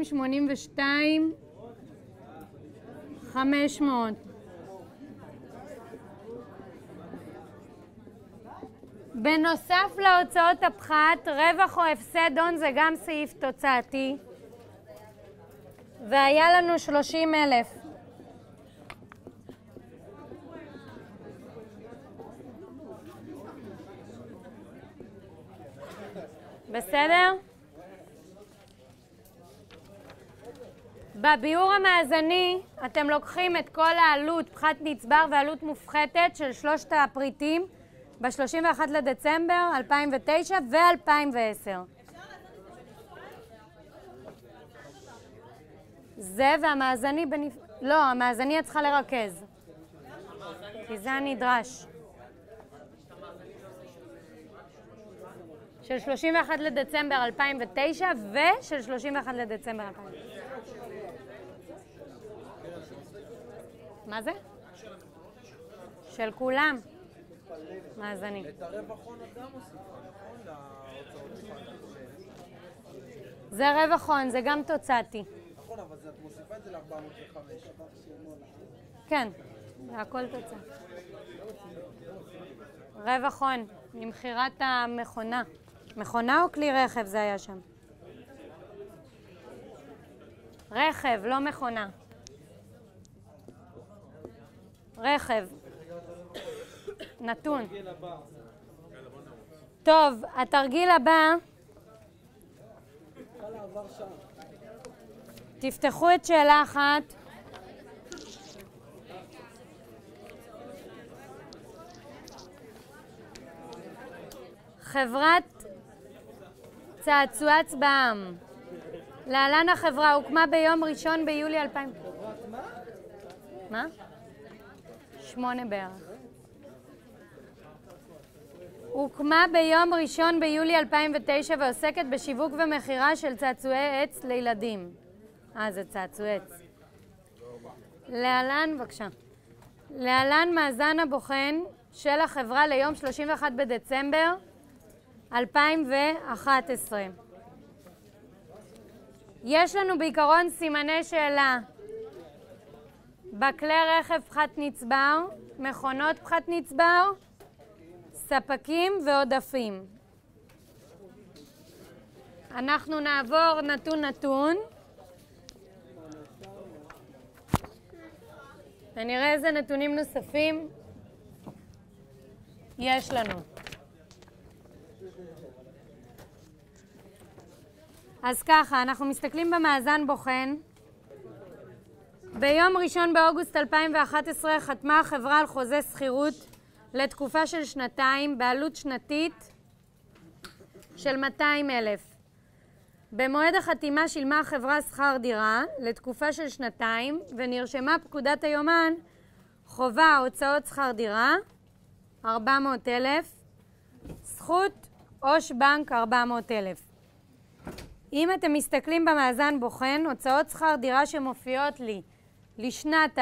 282,500. בנוסף להוצאות הפחת, רווח או הפסד הון זה גם סעיף תוצאתי. והיה לנו 30,000. בסדר? בביאור המאזני אתם לוקחים את כל העלות פחת נצבר ועלות מופחתת של שלושת הפריטים ב-31 לדצמבר 2009 ו-2010. זה והמאזני לא, המאזני את צריכה לרכז. כי זה הנדרש. של 31 לדצמבר 2009 ושל 31 לדצמבר 2009. מה זה? של כולם. מאזני. את הרווח הון את גם מוסיפה, נכון? זה רווח הון, זה גם תוצאתי. נכון, אבל את מוסיפה את זה ל-405. כן, זה הכל תוצאה. רווח הון, ממכירת המכונה. מכונה או כלי רכב זה היה שם? רכב, לא מכונה. רכב. נתון. טוב, התרגיל הבא. תפתחו את שאלה אחת. חברת צעצועץ בע"מ. להלן החברה הוקמה ביום 1 ביולי 2000. מה? 8 בערך. הוקמה ביום 1 ביולי 2009 ועוסקת בשיווק ומכירה של צעצועי עץ לילדים. זה צעצועי עץ. להלן, בבקשה. להלן מאזן הבוחן של החברה ליום 31 בדצמבר 2011. יש לנו בעיקרון סימני שאלה בכלי רכב פחת נצבר, מכונות פחת נצבר, ספקים ועודפים. אנחנו נעבור נתון נתון ונראה איזה נתונים נוספים יש לנו. אז ככה, אנחנו מסתכלים במאזן בוחן. ביום 1 באוגוסט 2011 חתמה החברה על חוזה שכירות לתקופה של 2 בעלות שנתית של 200,000. במועד החתימה שילמה החברה שכר דירה לתקופה של 2 ונרשמה פקודת היומן חובה הוצאות שכר דירה 400,000, זכות עו"ש בנק 400,000. אם אתם מסתכלים במאזן בוחן, הוצאות שכר דירה שמופיעות לי לשנת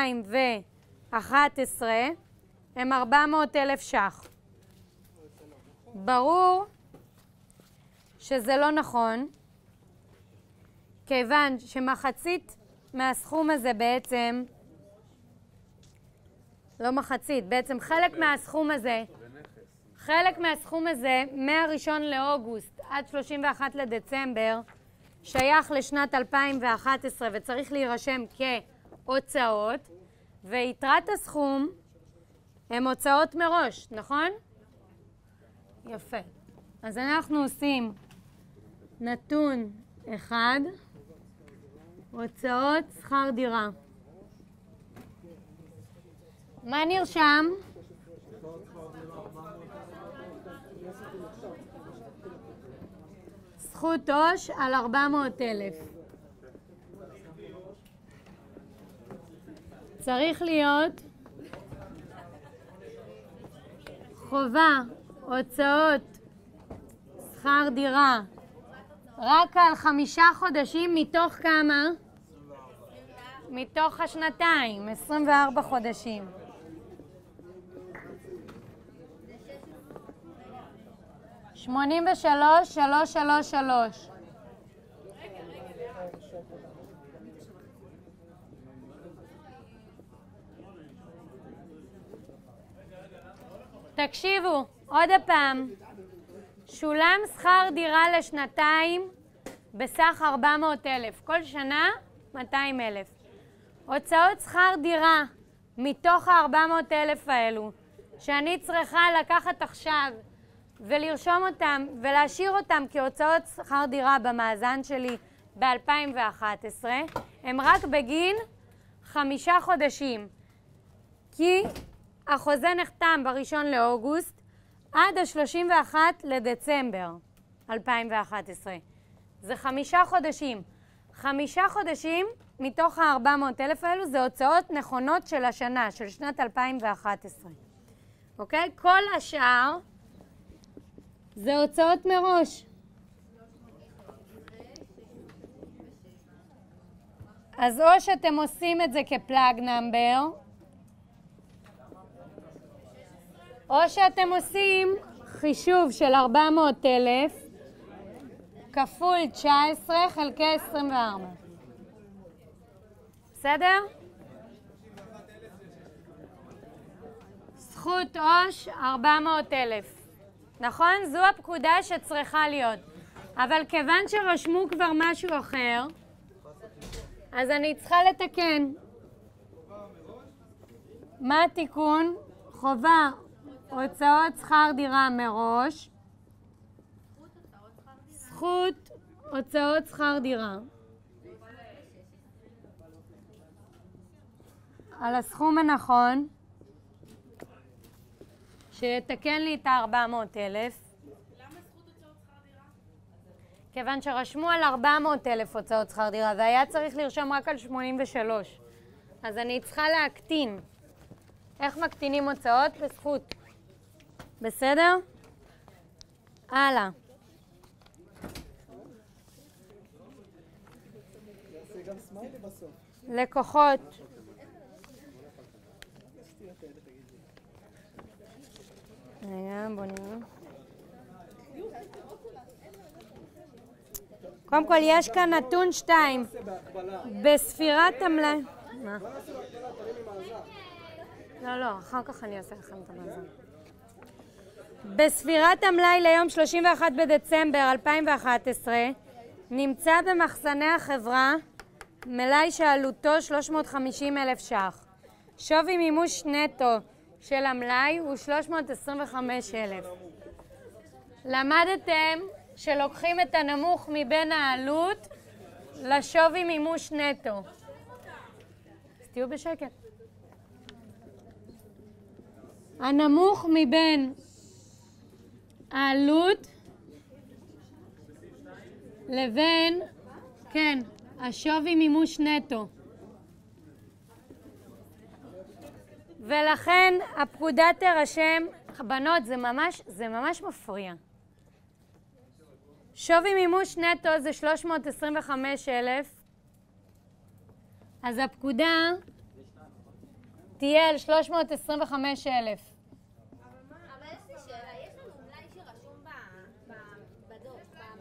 2011 הם 400,000 ש"ח. ברור שזה לא נכון, כיוון שמחצית מהסכום הזה בעצם, לא מחצית, בעצם חלק מהסכום הזה מה-1 לאוגוסט עד 31 לדצמבר שייך לשנת 2011 וצריך להירשם כהוצאות, ויתרת הסכום הם הוצאות מראש, נכון? יפה. אז אנחנו עושים נתון 1, הוצאות שכר דירה. מה נרשם? זכות עו"ש על 400,000. צריך להיות חובה הוצאות שכר דירה רק על 5 חודשים מתוך כמה? מתוך השנתיים, 24 חודשים. $83,333. תקשיבו, עוד הפעם. שולם שכר דירה לשנתיים בסך 400,000. כל שנה 200,000. הוצאות שכר דירה מתוך ה-400,000 האלו, שאני צריכה לקחת עכשיו ולרשום אותם ולהשאיר אותם כהוצאות שכר דירה במאזן שלי ב-2011 הם רק בגין 5 חודשים, כי החוזה נחתם ב1 לאוגוסט עד ה-31 לדצמבר 2011. זה 5 חודשים. 5 חודשים מתוך ה-400,000 האלו זה הוצאות נכונות של השנה, של שנת 2011. אוקיי? כל השאר זה הוצאות מראש. אז או שאתם עושים את זה כפלאג נאמבר, או שאתם עושים חישוב של 400,000 כפול 19 חלקי 24. בסדר? זכות עו"ש 400,000. נכון? זו הפקודה שצריכה להיות. אבל כיוון שרשמו כבר משהו אחר, אז אני צריכה לתקן. מה התיקון? חובה הוצאות שכר דירה מראש. זכות הוצאות שכר דירה. על הסכום הנכון, שיתקן לי את ה-400,000. למה זכות הוצאות שכר דירה? כיוון שרשמו על 400,000 הוצאות שכר דירה, והיה צריך לרשום רק על 83. אז אני צריכה להקטין. איך מקטינים הוצאות? בזכות. בסדר? הלאה. גם סמיילי בסוף. לקוחות. רגע, בוא נראה. קודם כל, יש כאן נתון 2. בספירת המלאי... מה? לא, אחר כך אני אעשה לכם את המאזן. בספירת המלאי ליום 31 בדצמבר 2011 נמצא במחסני החברה מלאי שעלותו 350,000 ש"ח. שווי מימוש נטו של המלאי הוא 325,000. למדתם שלוקחים את הנמוך מבין העלות לשווי מימוש נטו. אז תהיו בשקט. הנמוך מבין העלות לבין, כן, השווי מימוש נטו. ולכן הפקודה תירשם, בנות, זה ממש מפריע. שווי מימוש נטו זה 325,000, אז הפקודה תהיה על 325,000. אבל יש לי שאלה, יש לנו מלאי שרשום בדוח,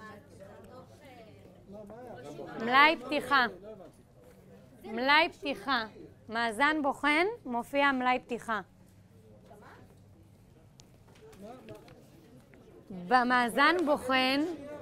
מלאי פתיחה. מלאי פתיחה. מאזן בוחן מופיע מלאי פתיחה. במאזן בוחן...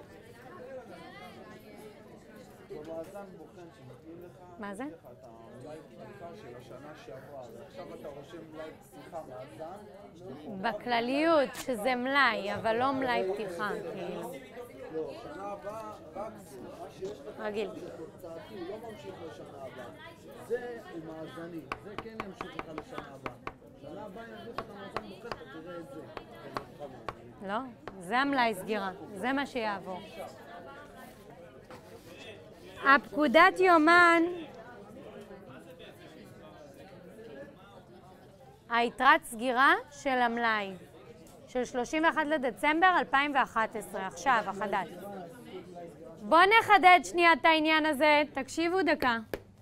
במאזן בוחן שנותנים לך, מה זה? לך את המלאי פתיחה של השנה שעברה, ועכשיו אתה רושם מלאי פתיחה מאזן. בכלליות שזה מלאי, אבל לא מלאי פתיחה, כאילו. לא, שנה הבאה רק מה שיש לך רגיל. תוצאתי, לא ממשיך לשנה הבאה. זה הוא מאזני, זה כן ימשיך לך לשנה הבאה. שנה הבאה ימשיך את המאזן בוחן, אתה תראה את זה. לא, זה המלאי סגירה, זה מה שיעבור. הפקודת יומן, היתרת סגירה של המלאי, של 31 לדצמבר 2011, עכשיו, החדש. בואו נחדד שנייה את העניין הזה, תקשיבו דקה.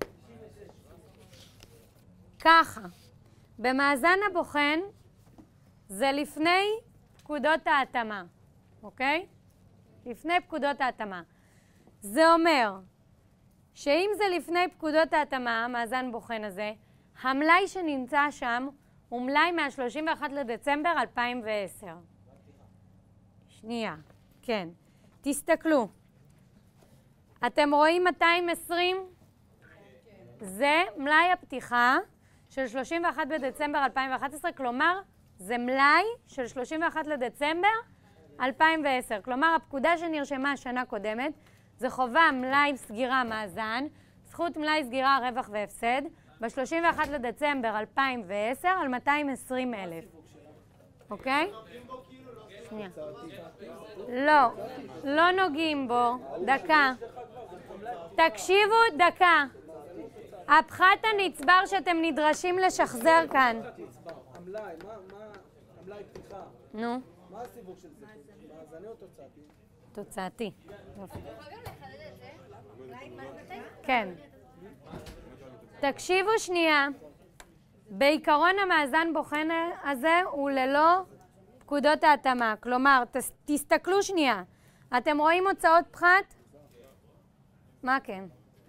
ככה, במאזן הבוחן זה לפני פקודות ההתאמה, אוקיי? לפני פקודות ההתאמה. זה אומר שאם זה לפני פקודות ההתאמה, מאזן בוחן הזה, המלאי שנמצא שם הוא מלאי מה-31 לדצמבר 2010. שנייה, כן. תסתכלו. אתם רואים 220? זה מלאי הפתיחה של 31 בדצמבר 2011, כלומר, זה מלאי של 31 לדצמבר 2010. כלומר, הפקודה שנרשמה שנה קודמת, זה חובה מלאי סגירה מאזן, זכות מלאי סגירה רווח והפסד, ב-31 לדצמבר 2010 על 220,000. אוקיי? שנייה. לא, לא נוגעים בו. דקה. תקשיבו דקה. הפחת הנצבר שאתם נדרשים לשחזר כאן. המלאי, המלאי פתיחה. נו. מה הסיווג של זה? מאזני או תוצאתי? תוצאתי. אתה יכול גם לחדד את זה? אולי מתי? כן. תקשיבו שנייה. בעיקרון המאזן בוחן הזה הוא ללא פקודות ההתאמה. כלומר, תסתכלו שנייה. אתם רואים הוצאות פחת? מה כן?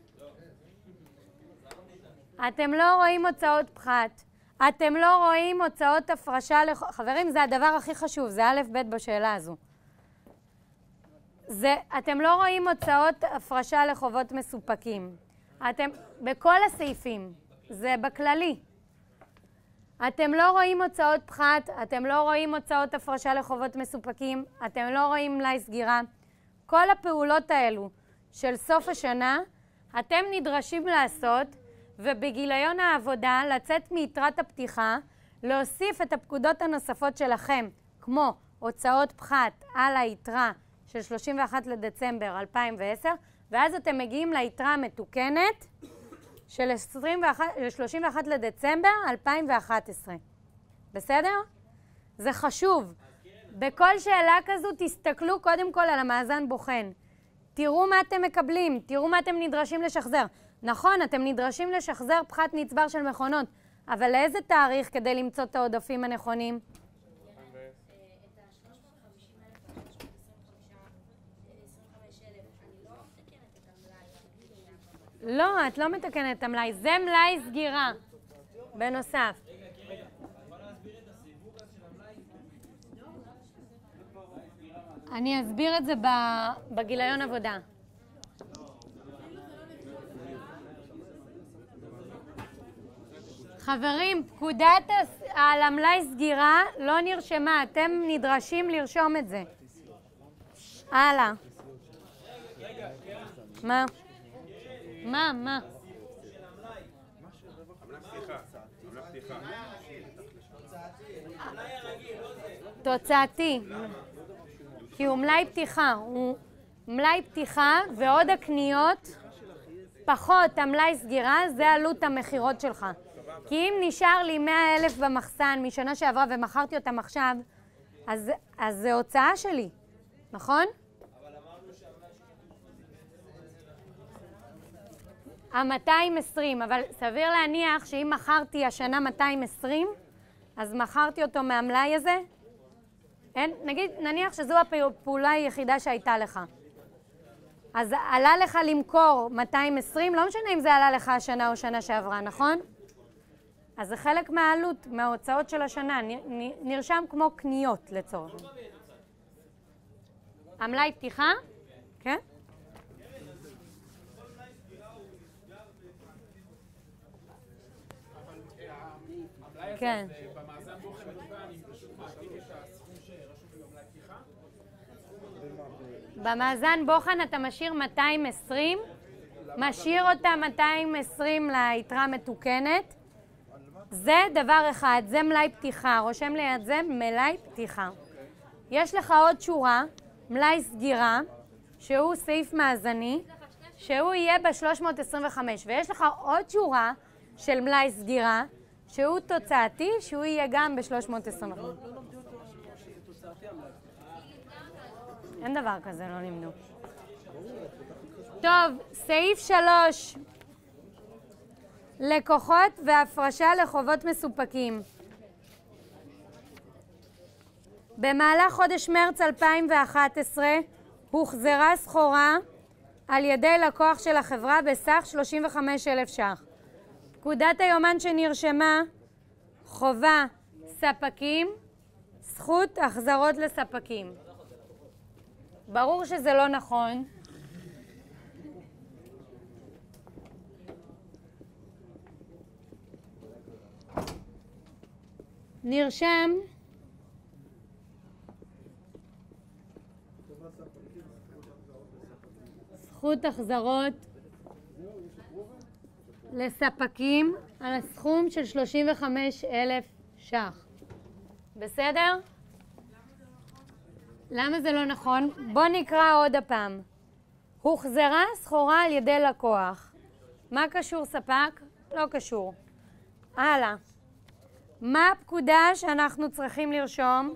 אתם לא רואים הוצאות פחת. אתם לא רואים הוצאות הפרשה חברים, זה הדבר הכי חשוב, זה א' ב' בשאלה הזו. אתם לא רואים הוצאות הפרשה לחובות מסופקים. אתם, בכל הסעיפים, זה בכללי. אתם לא רואים הוצאות פחת, אתם לא רואים הוצאות הפרשה לחובות מסופקים, אתם לא רואים מלאי סגירה. כל הפעולות האלו של סוף השנה, אתם נדרשים לעשות, ובגיליון העבודה לצאת מיתרת הפתיחה, להוסיף את הפקודות הנוספות שלכם, כמו הוצאות פחת על היתרה של 31 לדצמבר 2010, ואז אתם מגיעים ליתרה המתוקנת של 31 לדצמבר 2011. בסדר? זה חשוב. בכל שאלה כזו תסתכלו קודם כל על המאזן בוחן. תראו מה אתם מקבלים, תראו מה אתם נדרשים לשחזר. נכון, אתם נדרשים לשחזר פחת נצבר של מכונות, אבל לאיזה תאריך כדי למצוא את העודפים הנכונים? לא, את לא מתקנת את המלאי, זה מלאי סגירה. בנוסף. אני אסביר את זה בגיליון עבודה. חברים, פקודת על המלאי סגירה לא נרשמה, אתם נדרשים לרשום את זה. הלאה. מה? מה? תוצאתי. כי הוא מלאי פתיחה. הוא מלאי פתיחה ועוד הקניות פחות המלאי סגירה, זה עלות המחירות שלך. כי אם נשאר לי 100,000 במחסן משנה שעברה ומכרתי אותם עכשיו, אז זה הוצאה שלי, נכון? ה-220, אבל סביר להניח שאם מכרתי השנה 220, אז מכרתי אותו מהמלאי הזה. נניח שזו הפעולה היחידה שהייתה לך. אז עלה לך למכור 220, לא משנה אם זה עלה לך השנה או שנה שעברה, נכון? אז זה חלק מהעלות, מההוצאות של השנה, נרשם כמו קניות לצורך. המלאי פתיחה? כן? כן. במאזן בוחן מתוקן, אני פשוט מעתיק את הסכום שרשום לי במלאי פתיחה? במאזן בוחן אתה משאיר 220, משאיר אותה 220 ליתרה מתוקנת. זה דבר אחד, זה מלאי פתיחה, רושם ליד זה מלאי פתיחה. יש לך עוד שורה, מלאי סגירה, שהוא סעיף מאזני, שהוא יהיה ב-325, ויש לך עוד שורה של מלאי סגירה, שהוא תוצאתי, שהוא יהיה גם ב-325. אין דבר כזה, לא לימדו. טוב, סעיף 3. לקוחות והפרשה לחובות מסופקים. במהלך חודש מרץ 2011 הוחזרה סחורה על ידי לקוח של החברה בסך 35,000 ש"ח. פקודת היומן שנרשמה, חובה ספקים, זכות החזרות לספקים. ברור שזה לא נכון. נרשם זכות החזרות לספקים על הסכום של 35,000 ש"ח. בסדר? למה זה לא נכון? בוא נקרא עוד הפעם. הוחזרה סחורה על ידי לקוח. מה קשור ספק? לא קשור. הלאה. מה הפקודה שאנחנו צריכים לרשום?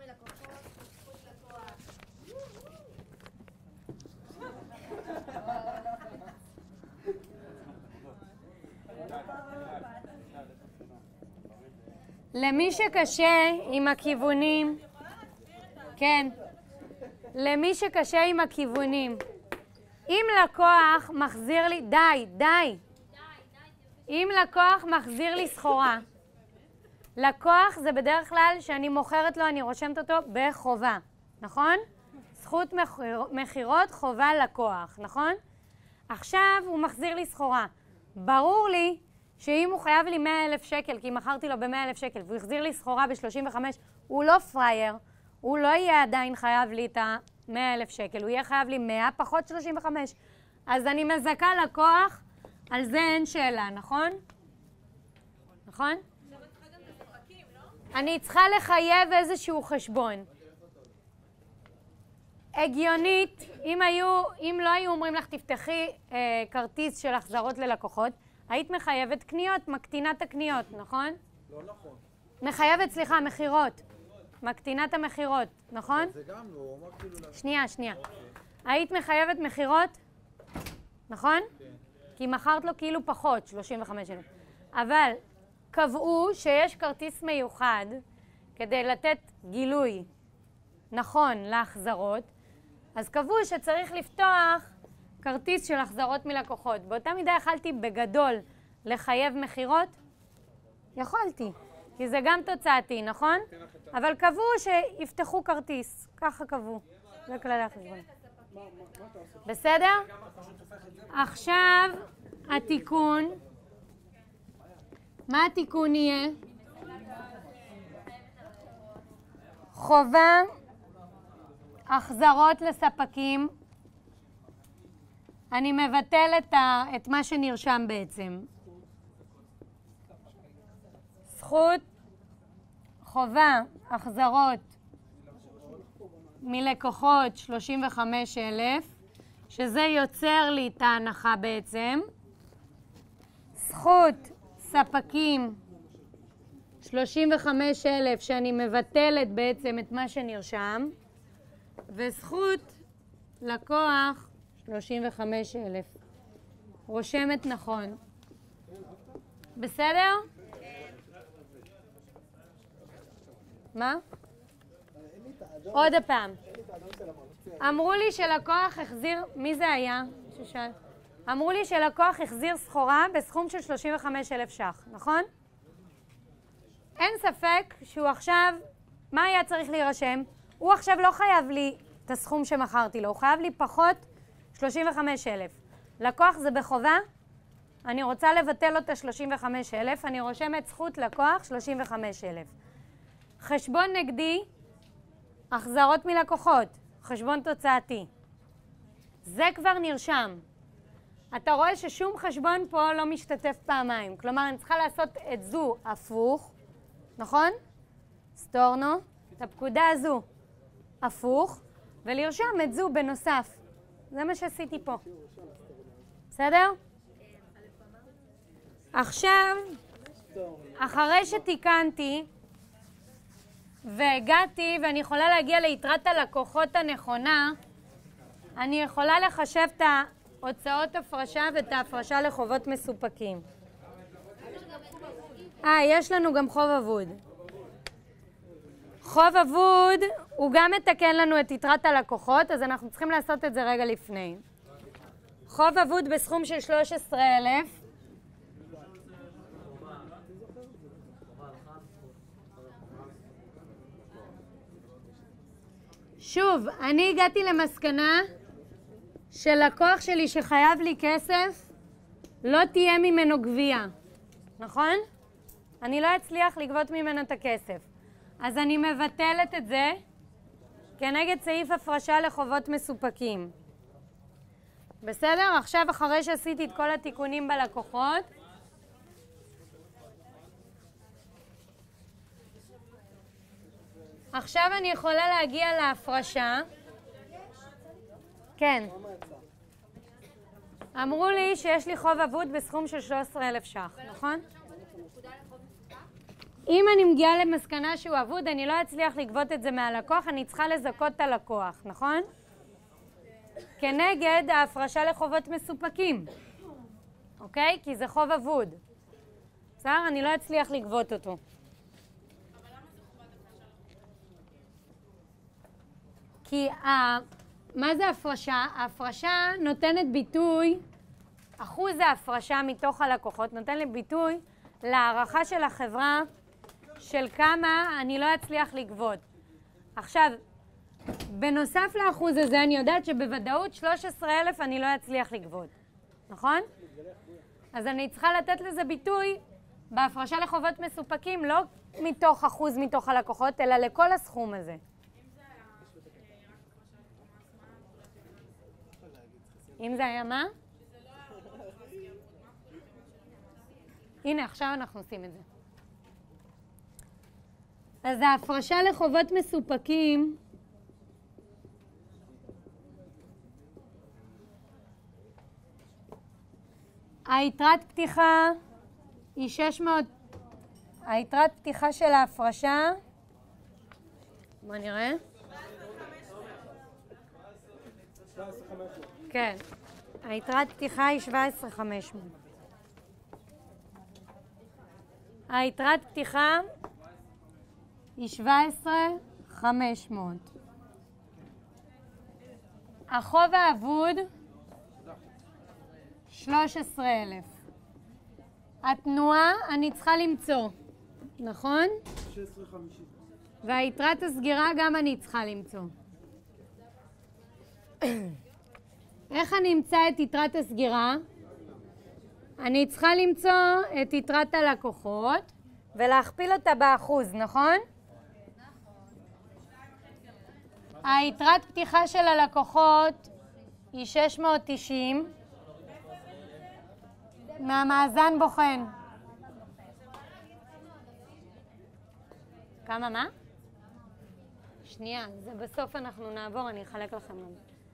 למי שקשה עם הכיוונים, כן, למי שקשה עם הכיוונים, אם לקוח מחזיר לי, די, אם לקוח מחזיר לי סחורה, לקוח זה בדרך כלל שאני מוכרת לו, אני רושמת אותו בחובה, נכון? זכות מחירות חובה לקוח, נכון? עכשיו הוא מחזיר לי סחורה. ברור לי שאם הוא חייב לי 100,000 שקל, כי מכרתי לו ב100,000 שקל, והוא החזיר לי סחורה ב35, הוא לא פרייר, הוא לא יהיה עדיין חייב לי את ה100,000 שקל, הוא יהיה חייב לי 100 פחות 35. אז אני מזכה לקוח, על זה אין שאלה, נכון? נכון? אני צריכה לחייב איזשהו חשבון. הגיונית, אם לא היו אומרים לך תפתחי כרטיס של החזרות ללקוחות, היית מחייבת קניות, מקטינה את הקניות, נכון? לא נכון. מחייבת, סליחה, מחירות. מקטינה את המחירות, נכון? זה גם לא, הוא אמר כאילו... שנייה. היית מחייבת מחירות, נכון? כן. כי מכרת לו כאילו פחות, 35,000. אבל קבעו שיש כרטיס מיוחד כדי לתת גילוי נכון להחזרות, אז קבעו שצריך לפתוח כרטיס של החזרות מלקוחות. באותה מידה יכלתי בגדול לחייב מחירות? יכולתי, כי זה גם תוצאתי, נכון? אבל קבעו שיפתחו כרטיס, ככה קבעו. זה כללי החשבון. בסדר? עכשיו התיקון. מה התיקון יהיה? חובה החזרות לספקים. אני מבטל את מה שנרשם בעצם. זכות חובה החזרות מלקוחות 35,000, שזה יוצר לי את ההנחה בעצם. זכות ספקים 35,000, שאני מבטלת בעצם את מה שנרשם. וזכות לקוח 35,000. רושמת נכון. בסדר? מה? עוד הפעם. אמרו לי שלקוח החזיר, מי זה היה? אמרו לי שלקוח החזיר סחורה בסכום של 35,000 ש"ח, נכון? אין ספק שהוא עכשיו, מה היה צריך להירשם? הוא עכשיו לא חייב לי את הסכום שמכרתי לו, הוא חייב לי פחות 35,000. לקוח זה בחובה, אני רוצה לבטל לו את ה-35,000, אני רושמת זכות לקוח 35,000. חשבון נגדי, החזרות מלקוחות, חשבון תוצאתי. זה כבר נרשם. אתה רואה ששום חשבון פה לא משתתף פעמיים. כלומר, אני צריכה לעשות את זו הפוך, נכון? סטורנו, את הפקודה הזו הפוך, ולרשום את זו בנוסף. זה מה שעשיתי פה. בסדר? עכשיו, אחרי שתיקנתי והגעתי ואני יכולה להגיע ליתרת הלקוחות הנכונה, אני יכולה לחשב את ההוצאות הפרשה ואת ההפרשה לחובות מסופקים. יש לנו גם חוב אבוד. חוב אבוד הוא גם מתקן לנו את יתרת הלקוחות, אז אנחנו צריכים לעשות את זה רגע לפני. חוב אבוד בסכום של 13,000. שוב, אני הגעתי למסקנה שלקוח שלי שחייב לי כסף, לא תהיה ממנו גבייה, נכון? אני לא אצליח לגבות ממנו את הכסף. אז אני מבטלת את זה כנגד סעיף הפרשה לחובות מסופקים. בסדר? עכשיו, אחרי שעשיתי את כל התיקונים בלקוחות, עכשיו אני יכולה להגיע להפרשה. כן. אמרו לי שיש לי חוב אבוד בסכום של 13,000 ש"ח, נכון? אם אני מגיעה למסקנה שהוא אבוד, אני לא אצליח לגבות את זה מהלקוח, אני צריכה לזכות את הלקוח, נכון? כנגד ההפרשה לחובות מסופקים, אוקיי? כי זה חוב אבוד. בסדר? אני לא אצליח לגבות אותו. כי מה זה הפרשה? ההפרשה נותנת ביטוי, אחוז ההפרשה מתוך הלקוחות נותן לי ביטוי להערכה של החברה של כמה אני לא אצליח לגבות. עכשיו, בנוסף לאחוז הזה אני יודעת שבוודאות 13,000 אני לא אצליח לגבות, נכון? אז אני צריכה לתת לזה ביטוי בהפרשה לחובות מסופקים, לא מתוך אחוז מתוך הלקוחות, אלא לכל הסכום הזה. אם זה היה מה? הנה, עכשיו אנחנו עושים את זה. אז ההפרשה לחובות מסופקים היתרת פתיחה היא 600, היתרת פתיחה של ההפרשה, בוא נראה. 17,500. כן, היתרת פתיחה היא 17,500. היתרת פתיחה היא 17,500. החוב האבוד 13,000. התנועה אני צריכה למצוא, נכון? 16,50. והיתרת הסגירה גם אני צריכה למצוא. איך אני אמצא את יתרת הסגירה? אני צריכה למצוא את יתרת הלקוחות ולהכפיל אותה באחוז, נכון? היתרת פתיחה של הלקוחות היא 690 מהמאזן בוחן. כמה מה? שנייה, זה בסוף אנחנו נעבור, אני אחלק לכם לנו.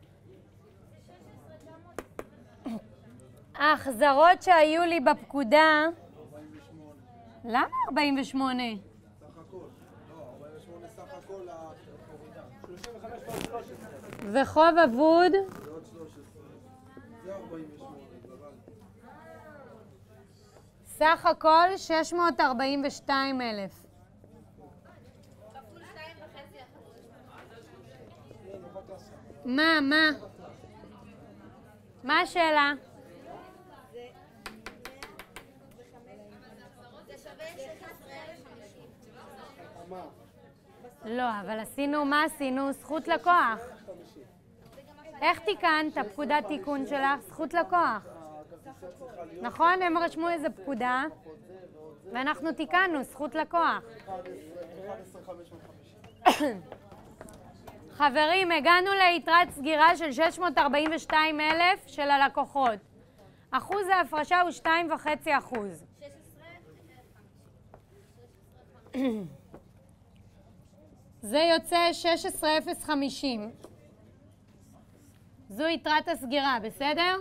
ההחזרות שהיו לי בפקודה... 48. למה 48? סך הכל. לא, 48 סך הכל ההורידה. 35 ועוד 13. וחוב אבוד? זה עוד 13. זה 48. סך הכל 642,000. מה? מה השאלה? לא, אבל עשינו, מה עשינו? זכות לקוח. איך תיקנת פקודת תיקון שלך? זכות לקוח. נכון? הם רשמו איזה פקודה, ואנחנו תיקנו, זכות לקוח. 11,550. חברים, הגענו ליתרת סגירה של 642,000 של הלקוחות. אחוז ההפרשה הוא 2.5%. 16,050. זה יוצא 16,050. זו יתרת הסגירה, בסדר?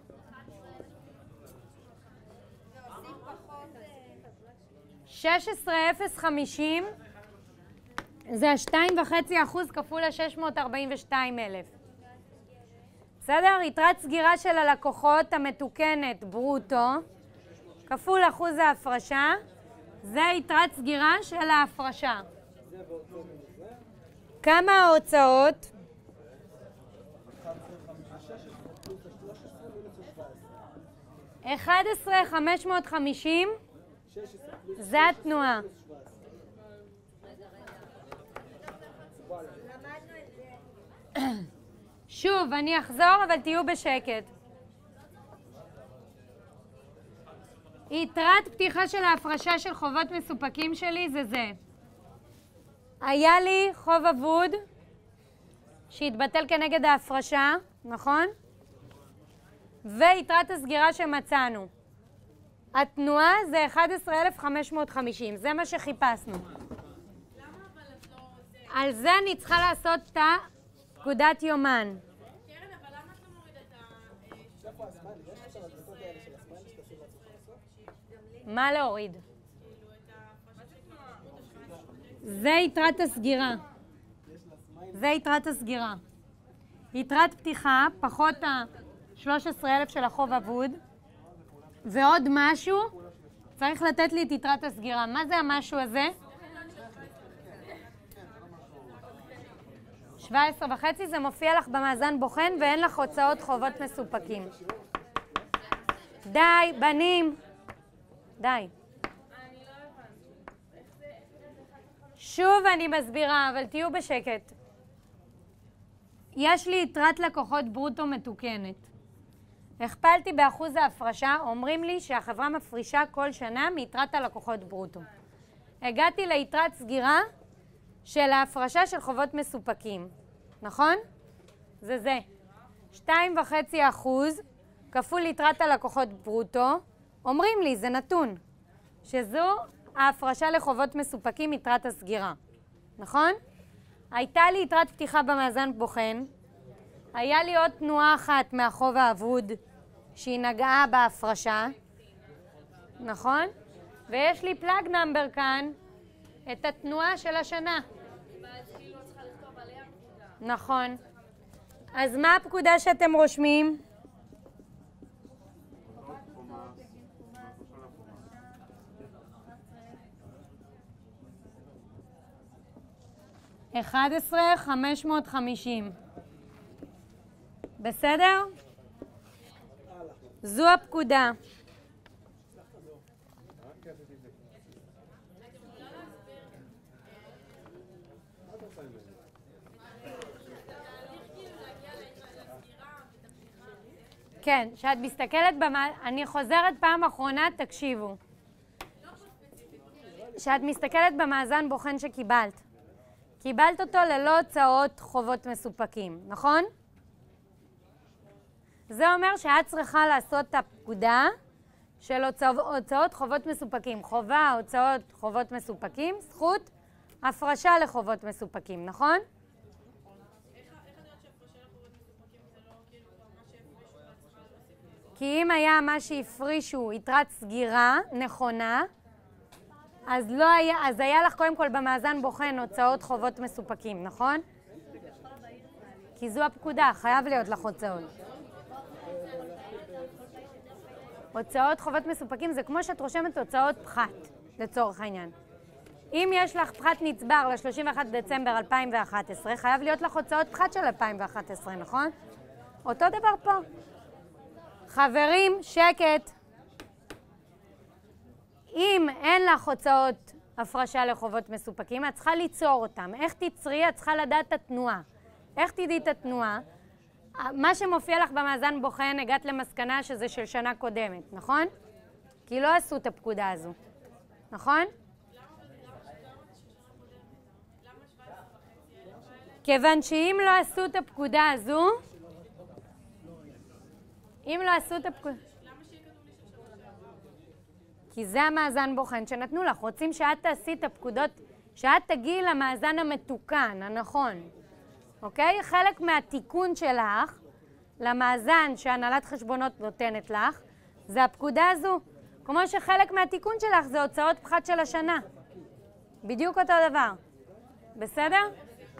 $16,050 זה 2.5% כפול 642,000. בסדר? יתרת סגירה של הלקוחות המתוקנת ברוטו כפול אחוז ההפרשה זה יתרת סגירה של ההפרשה. כמה ההוצאות? 11,550 זה התנועה. שוב, אני אחזור, אבל תהיו בשקט. יתרת פתיחה של ההפרשה של חובות מסופקים שלי זה זה. היה לי חוב אבוד שהתבטל כנגד ההפרשה, נכון? ויתרת הסגירה שמצאנו. התנועה זה 11,550, זה מה שחיפשנו. על זה אני צריכה לעשות את פקודת יומן. קרן, אבל למה אתה מוריד את מה להוריד? זה יתרת הסגירה. זה יתרת הסגירה. יתרת פתיחה, פחות ה-13,000 של החוב אבוד, ועוד משהו, צריך לתת לי את יתרת הסגירה. מה זה המשהו הזה? 17.5, זה מופיע לך במאזן בוחן ואין לך הוצאות חובות מסופקים. די, בנים. די. שוב אני מסבירה, אבל תהיו בשקט. יש לי יתרת לקוחות ברוטו מתוקנת. הכפלתי באחוז ההפרשה, אומרים לי שהחברה מפרישה כל שנה מיתרת הלקוחות ברוטו. הגעתי ליתרת סגירה של ההפרשה של חובות מסופקים, נכון? זה. 2.5% כפול יתרת הלקוחות ברוטו, אומרים לי, זה נתון, שזו ההפרשה לחובות מסופקים יתרת הסגירה, נכון? הייתה לי יתרת פתיחה במאזן בוחן, היה לי עוד תנועה אחת מהחוב האבוד שהיא נגעה בהפרשה, נכון? ויש לי פלאג נאמבר כאן, את התנועה של השנה. נכון. אז מה הפקודה שאתם רושמים? $11,550. בסדר? זו הפקודה. כן, שאת מסתכלת אני חוזרת פעם אחרונה, תקשיבו. שאת מסתכלת במאזן בוחן שקיבלת. קיבלת אותו ללא הוצאות חובות מסופקים, נכון? זה אומר שאת צריכה לעשות את הפקודה של הוצאות חובות מסופקים. חובה, הוצאות חובות מסופקים, זכות, הפרשה לחובות מסופקים, נכון? כי אם היה מה שהפרישו יתרת סגירה נכונה, אז היה לך קודם כל במאזן בוחן הוצאות חובות מסופקים, נכון? כי זו הפקודה, חייב להיות לך הוצאות. הוצאות חובות מסופקים זה כמו שאת רושמת הוצאות פחת, לצורך העניין. אם יש לך פחת נצבר ל-31 דצמבר 2011, חייב להיות לך הוצאות פחת של 2011, נכון? אותו דבר פה. חברים, שקט. אם אין לך הוצאות הפרשה לחובות מסופקים, את צריכה ליצור אותם. איך תצרי? את צריכה לדעת את התנועה. איך תדעי את התנועה? מה שמופיע לך במאזן בוחן, הגעת למסקנה שזה של שנה קודמת, נכון? כי לא עשו את הפקודה הזו, נכון? כיוון שאם לא עשו את הפקודה הזו, אם לא עשו את הפקודה... כי זה המאזן בוחן שנתנו לך. רוצים שאת תעשי את הפקודות, שאת תגיעי למאזן המתוקן, הנכון. אוקיי? חלק מהתיקון שלך, למאזן שהנהלת חשבונות נותנת לך, זה הפקודה הזו. כמו שחלק מהתיקון שלך זה הוצאות פחת של השנה. בדיוק אותו דבר. בסדר?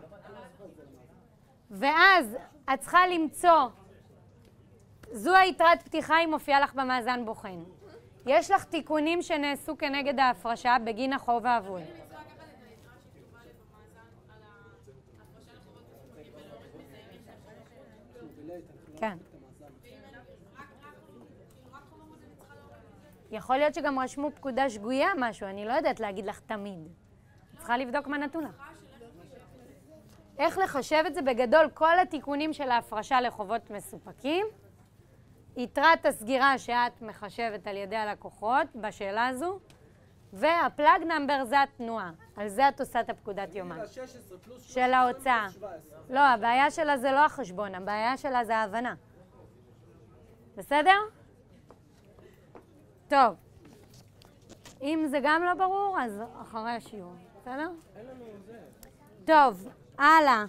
ואז את צריכה למצוא, זו היתרת פתיחה, היא מופיעה לך במאזן בוחן. יש לך תיקונים שנעשו כנגד ההפרשה בגין החוב האבוד. כן. יכול להיות שגם רשמו פקודה שגויה משהו, אני לא יודעת להגיד לך תמיד. צריכה לבדוק מה נתון לך. איך לחשב את זה בגדול? כל התיקונים של ההפרשה לחובות מסופקים, יתרת הסגירה שאת מחשבת על ידי הלקוחות בשאלה הזו, והפלאג נאמבר זה התנועה. על זה את עושה את הפקודת יומן. של ההוצאה. לא, הבעיה שלה זה לא החשבון, הבעיה שלה זה ההבנה. בסדר? טוב. אם זה גם לא ברור, אז אחרי השיעור. בסדר? טוב, הלאה.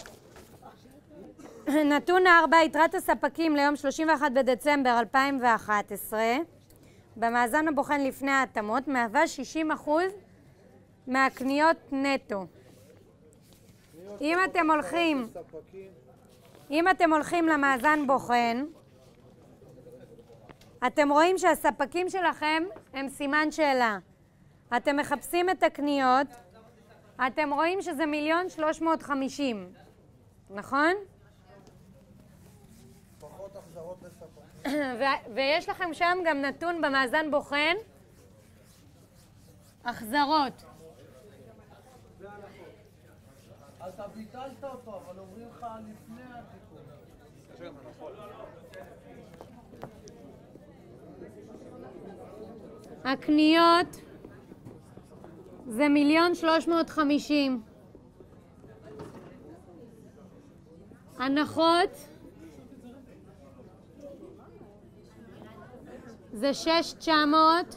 נתון 4, יתרת הספקים ליום 31 בדצמבר 2011, במאזן הבוחן לפני ההתאמות, מהווה 60% מהקניות נטו. אם אתם הולכים למאזן בוחן, אתם רואים שהספקים שלכם הם סימן שאלה. אתם מחפשים את הקניות, אתם רואים שזה 1,350,000, נכון? פחות החזרות לספקים. ויש לכם שם גם נתון במאזן בוחן, החזרות. אתה ביטלת אותו, אבל אומרים לך לפני התיקון. הקניות זה 1,350,000. הנחות זה 6,900.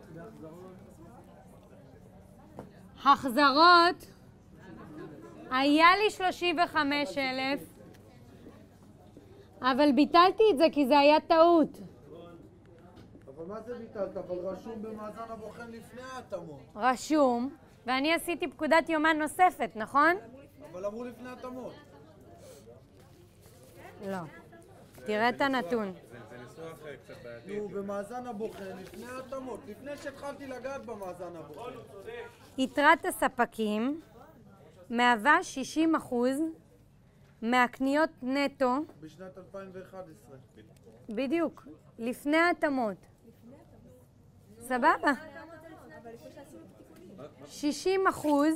החזרות היה לי 35,000, אבל ביטלתי את זה כי זה היה טעות. אבל מה זה ביטלת? אבל רשום במאזן הבוחן לפני ההתאמות. רשום, ואני עשיתי פקודת יומן נוספת, נכון? אבל אמרו לפני ההתאמות. לא. תראה את הנתון. זה ניסוח קצת בעייתי. נו, במאזן הבוחן לפני ההתאמות, לפני שהתחלתי לגעת במאזן הבוחן. יתרת הספקים מהווה 60% מהקניות נטו. בשנת 2011. בדיוק, לפני ההתאמות. סבבה? 60%.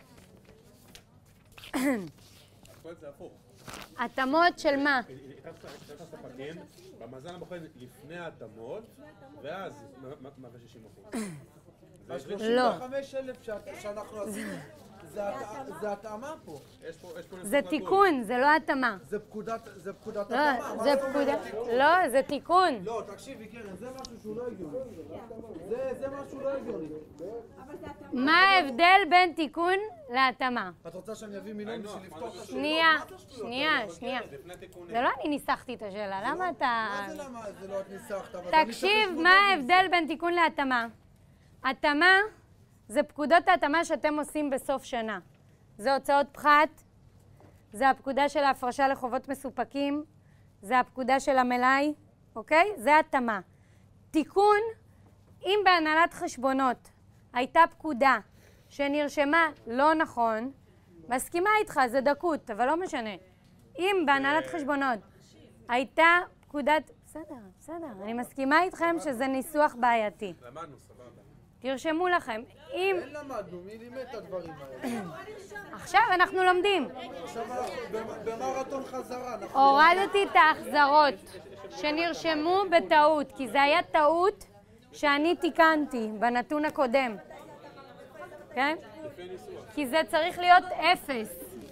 הכל זה הפוך. התאמות של מה? יתרת הספקים, במאזן הבוחן לפני ההתאמות, ואז מהווה 60%. אז 35,000 שאנחנו עשינו, זה התאמה פה. זה תיקון, זה לא התאמה. זה פקודת לא, התאמה. זה פקודת... לא, זה תיקון. לא, תקשיבי קרן, זה משהו שהוא לא הגיוני. זה משהו לא הגיוני. מה ההבדל בין תיקון להתאמה? את רוצה שאני אביא מילון בשביל לפתור את השאלות? שנייה. זה לא אני ניסחתי את השאלה, למה אתה... מה זה למה זה לא את ניסחת? תקשיב, מה ההבדל בין תיקון להתאמה? התאמה זה פקודות ההתאמה שאתם עושים בסוף שנה. זה הוצאות פחת, זה הפקודה של ההפרשה לחובות מסופקים, זה הפקודה של המלאי, אוקיי? זה התאמה. תיקון, אם בהנהלת חשבונות הייתה פקודה שנרשמה לא נכון, מסכימה איתך, זה דקות, אבל לא משנה. אם בהנהלת חשבונות הייתה פקודת... בסדר, אני מסכימה איתכם שזה ניסוח בעייתי. למדנו, סבבה. תרשמו לכם. אם... אין למדנו, מי לימד את הדברים האלה? עכשיו אנחנו לומדים. עכשיו אנחנו במרתון חזרה. הורדתי את ההחזרות שנרשמו בטעות, כי זה היה טעות שאני תיקנתי בנתון הקודם. כן? כי זה צריך להיות 0.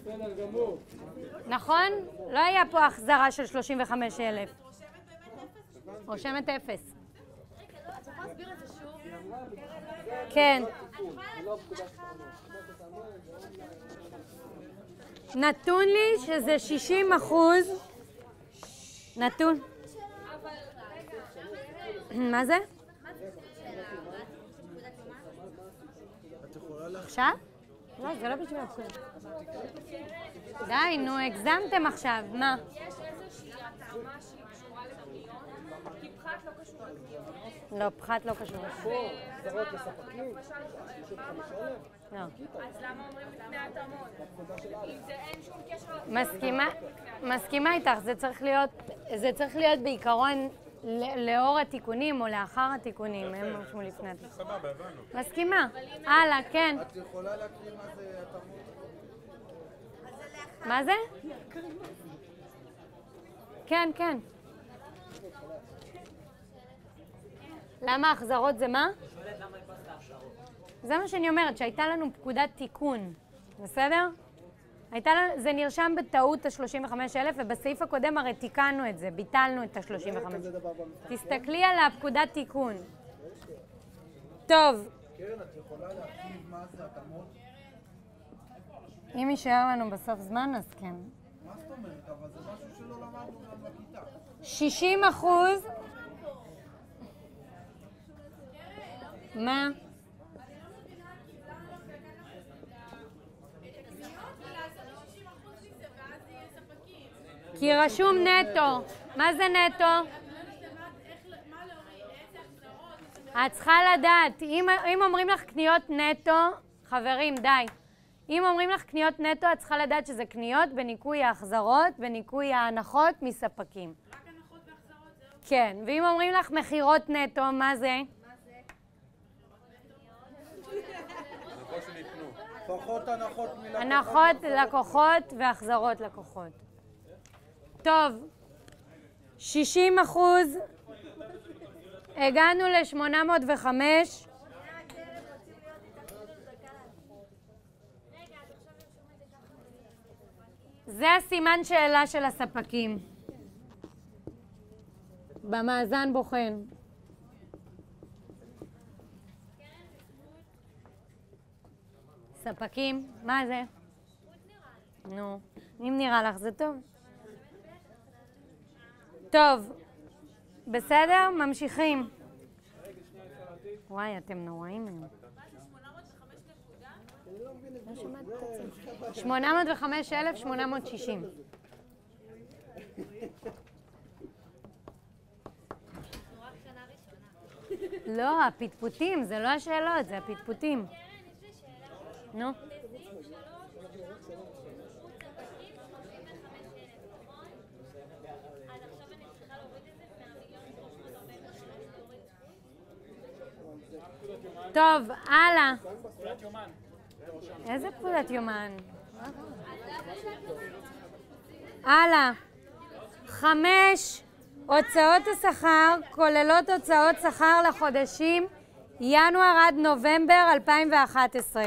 נכון? לא היה פה החזרה של 35,000. רושמת 0. כן. נתון לי שזה 60%. נתון. מה זה? עכשיו? לא, זה לא בשביל הפקודה. די, נו, הגזמתם עכשיו, מה? יש איזושהי התאמה שהיא קשורה לקניות, כי פחת לא קשור לקניות. לא, פחת לא קשור. החזרות לספקים, 35,000. לא. אז למה אומרים לפני ההתאמות? אם זה אין שום קשר... מסכימה איתך, זה צריך להיות בעיקרון לאור התיקונים או לאחר התיקונים, הם רשמו לפני התיקונים. סבבה, הבנו. מסכימה. הלאה, כן. את יכולה להקריא מה זה התאמות? מה זה? כן. למה החזרות זה מה? זה מה שאני אומרת, שהייתה לנו פקודת תיקון, בסדר? זה נרשם בטעות ה-35,000, ובסעיף הקודם הרי תיקנו את זה, ביטלנו את ה-35. תסתכלי על הפקודת תיקון. טוב. קרן, את יכולה להכתיב מה זה התאמות? אם יישאר לנו בסוף זמן, אז כן. מה זאת אומרת? אבל זה משהו שלא למדנו גם בכיתה. 60%. מה? כי רשום נטו. מה זה נטו? את צריכה לדעת, אם אומרים לך קניות נטו, חברים, די. אם אומרים לך קניות נטו, את צריכה לדעת שזה קניות בניקוי ההחזרות, בניקוי ההנחות מספקים. רק הנחות והחזרות זהו? כן, ואם אומרים לך מחירות נטו, מה זה? פחות הנחות מלקוחות. הנחות לקוחות והחזרות לקוחות. טוב, 60%, הגענו ל-805. זה הסימן שאלה של הספקים. במאזן בוחן. ספקים, מה זה? נו, אם נראה לך זה טוב. טוב, בסדר? ממשיכים. וואי, אתם נוראים היום. 805,860. לא, הפטפוטים, זה לא השאלות, זה הפטפוטים. נו. טוב, הלאה. איזה פקודת יומן? הלאה. 5. הוצאות השכר כוללות הוצאות שכר לחודשים ינואר עד נובמבר 2011.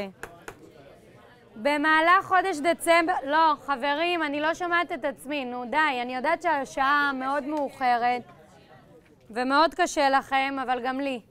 במהלך חודש דצמבר... לא, חברים, אני לא שומעת את עצמי. נו, די, אני יודעת שהשעה מאוד מאוחרת ומאוד קשה לכם, אבל גם לי.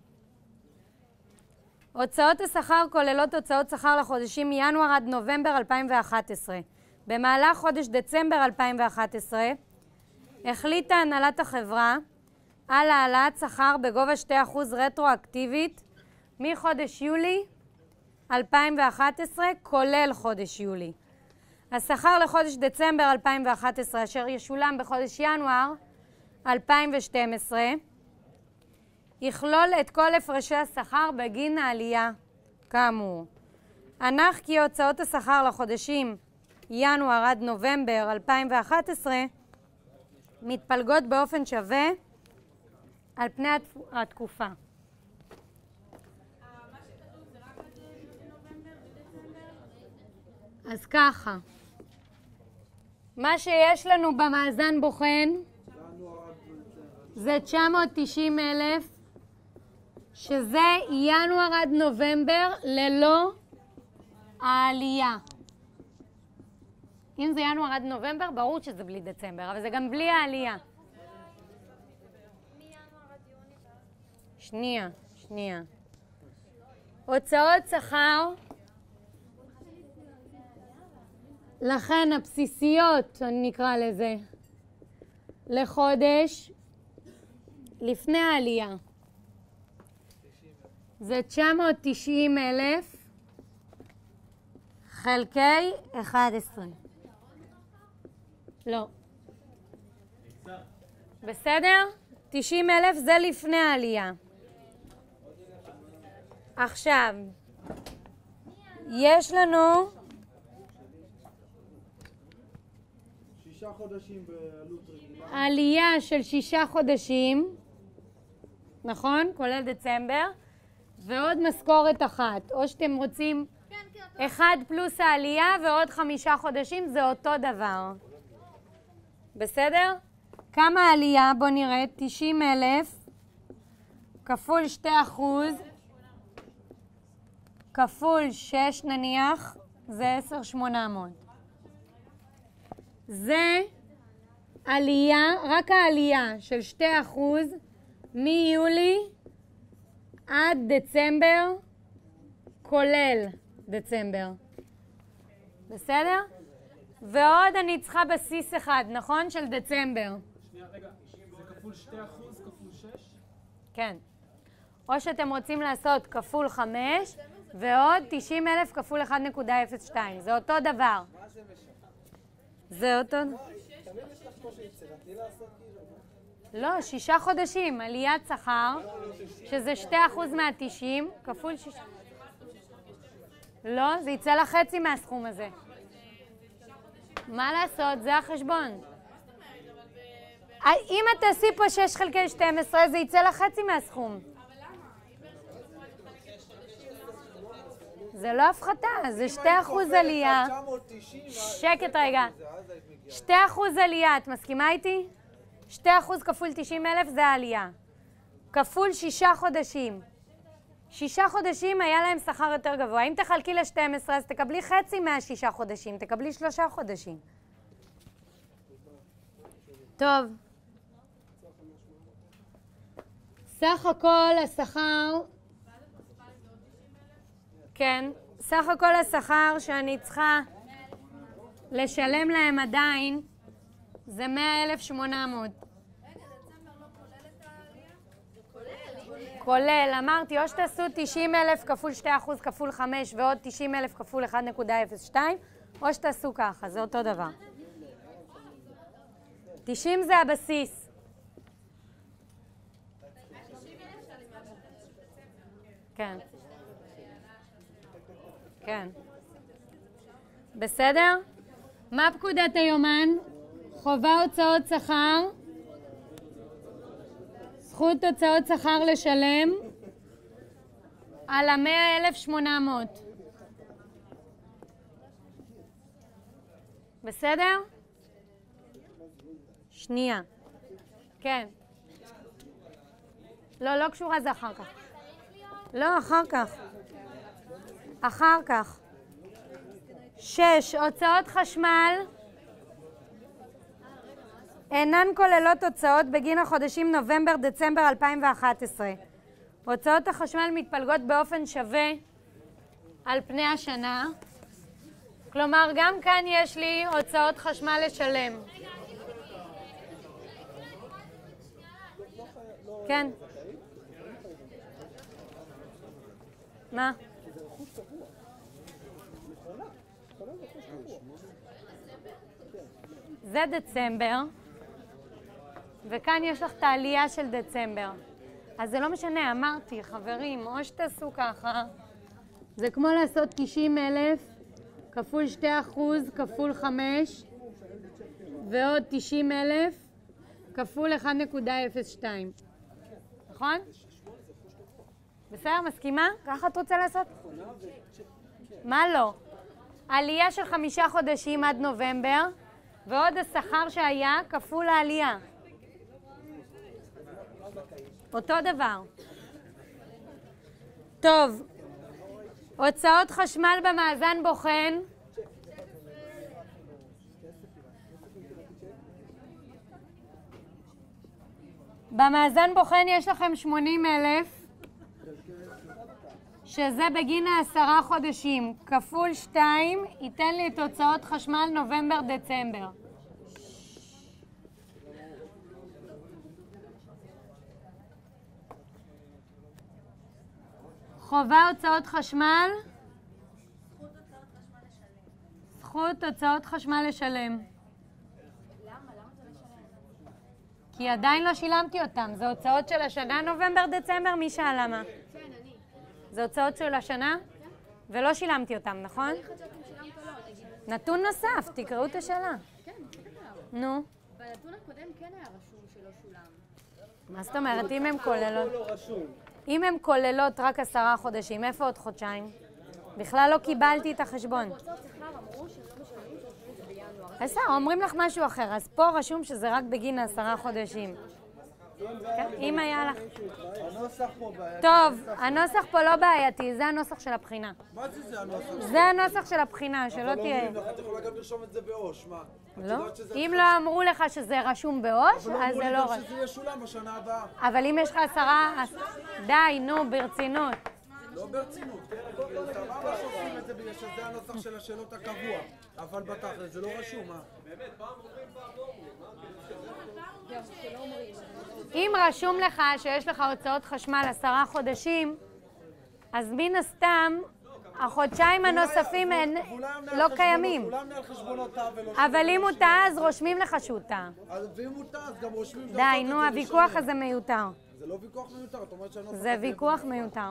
הוצאות השכר כוללות הוצאות שכר לחודשים ינואר עד נובמבר 2011. במהלך חודש דצמבר 2011 החליטה הנהלת החברה על העלאת שכר בגובה 2% רטרואקטיבית מחודש יולי 2011, כולל חודש יולי. השכר לחודש דצמבר 2011, אשר ישולם בחודש ינואר 2012, יכלול את כל הפרשי השכר בגין העלייה, כאמור. הנח כי הוצאות השכר לחודשים ינואר עד נובמבר 2011 מתפלגות באופן שווה על פני התקופה. אז ככה, מה שיש לנו במאזן בוחן זה 990,000, שזה ינואר עד נובמבר ללא העלייה. אם זה ינואר עד נובמבר, ברור שזה בלי דצמבר, אבל זה גם בלי העלייה. שנייה. הוצאות שכר, לכן הבסיסיות, אני נקרא לזה, לחודש לפני העלייה. זה 990,000 חלקי 11. לא. בסדר? 90,000 זה לפני העלייה. עכשיו, יש לנו 6 חודשים בעלות רגילה. עלייה של 6 חודשים, נכון? כולל דצמבר, ועוד משכורת אחת. או שאתם רוצים 1 פלוס העלייה ועוד 5 חודשים, זה אותו דבר. בסדר? כמה העלייה? בוא נראה, 90,000 כפול 2% כפול 6 נניח, זה 10,800. זה עלייה, רק העלייה של 2% מיולי עד דצמבר, כולל דצמבר. בסדר? ועוד אני צריכה בסיס אחד, נכון? של דצמבר. שנייה, רגע, זה כפול 2% כפול 6? כן. או שאתם רוצים לעשות כפול 5, ועוד 90,000 כפול 1.02. זה אותו דבר. זה אותו... לא, 6 חודשים, עליית שכר, שזה 2% מה-90, כפול 6. לא, זה יצא לך חצי מהסכום הזה. מה לעשות? זה החשבון. אם את תעשי פה 6 חלקי 12, זה יצא לך חצי מהסכום. זה לא הפחתה, זה 2% עלייה. שקט רגע. 2% עלייה, את מסכימה איתי? 2% כפול 90,000 זה העלייה. כפול 6 חודשים. 6 חודשים היה להם שכר יותר גבוה. אם תחלקי ל-12, אז תקבלי חצי מה6 חודשים, תקבלי 3 חודשים. טוב. סך הכל השכר... כן, סך הכל השכר שאני צריכה לשלם להם עדיין זה 100,800. כולל, אמרתי, או שתעשו 90,000 כפול 2% כפול 5 ועוד 90,000 כפול 1.02, או שתעשו ככה, זה אותו דבר. 90 זה הבסיס. כן. כן. בסדר? מה פקודת היומן? חובה הוצאות שכר. זכות הוצאות שכר לשלם על 100,800. בסדר? שנייה. כן. לא קשורה, זה אחר כך. לא, אחר כך. אחר כך. 6. הוצאות חשמל אינן כוללות הוצאות בגין החודשים נובמבר-דצמבר 2011. הוצאות החשמל מתפלגות באופן שווה על פני השנה. כלומר, גם כאן יש לי הוצאות חשמל לשלם. כן. מה? זה דצמבר, וכאן יש לך את העלייה של דצמבר. אז זה לא משנה, אמרתי, חברים, או שתעשו ככה, זה כמו לעשות 90,000 כפול 2% כפול 5, ועוד 90,000 כפול 1.02. נכון? בסדר, מסכימה? ככה את רוצה לעשות? מה לא? עלייה של 5 חודשים עד נובמבר, ועוד השכר שהיה כפול העלייה. אותו דבר. טוב, הוצאות חשמל במאזן בוחן. במאזן בוחן יש לכם 80,000, שזה בגין 10 חודשים. כפול 2 ייתן לי את הוצאות חשמל נובמבר-דצמבר. חובה הוצאות חשמל. זכות הוצאות חשמל לשלם. כי עדיין לא שילמתי אותם. זה הוצאות של השנה נובמבר-דצמבר? מי שאל למה? כן, אני. זה הוצאות של השנה? ולא שילמתי אותם, נכון? נתון נוסף, תקראו את השאלה. כן, נו. בנתון הקודם כן היה רשום שלא שולם. מה זאת אומרת, אם הם כוללות? אם הם כוללות רק 10 חודשים, איפה עוד חודשיים? בכלל לא קיבלתי את החשבון. הוצאות שכר אמרו שהם לא משלמים שעושים את זה בינואר. בסדר, אומרים לך משהו אחר. אז פה רשום שזה רק בגין 10 חודשים. אם היה לך... הנוסח פה בעייתי. טוב, הנוסח פה לא בעייתי, זה הנוסח של הבחינה. מה זה הנוסח? זה הנוסח של הבחינה, שלא תהיה... אבל אומרים לך, את יכולה גם לרשום את זה בעו"ש, מה? לא. אם לא אמרו לך שזה רשום בעו"ש, אז זה לא רשום. רשום. שזה יהיה שולם בשנה הבאה. אבל אם יש לך 10... די, נו, ברצינות. לא ברצינות, סבבה שעושים את זה בגלל שזה הנוסח של השאלות הקבוע, אבל בתכל'ס זה לא רשום, מה? אם רשום לך שיש לך הוצאות חשמל 10 חודשים, אז מן הסתם החודשיים הנוספים הם לא קיימים. אולי מנהל חשבונותיו ולא... אבל אם הוא טעה, אז רושמים לך שהוא טעה. ואם הוא טעה, אז גם רושמים... די, נו, הוויכוח הזה מיותר. זה לא ויכוח מיותר, את אומרת שהנוסח... זה ויכוח מיותר.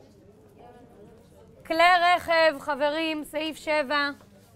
כלי רכב, חברים, סעיף 7.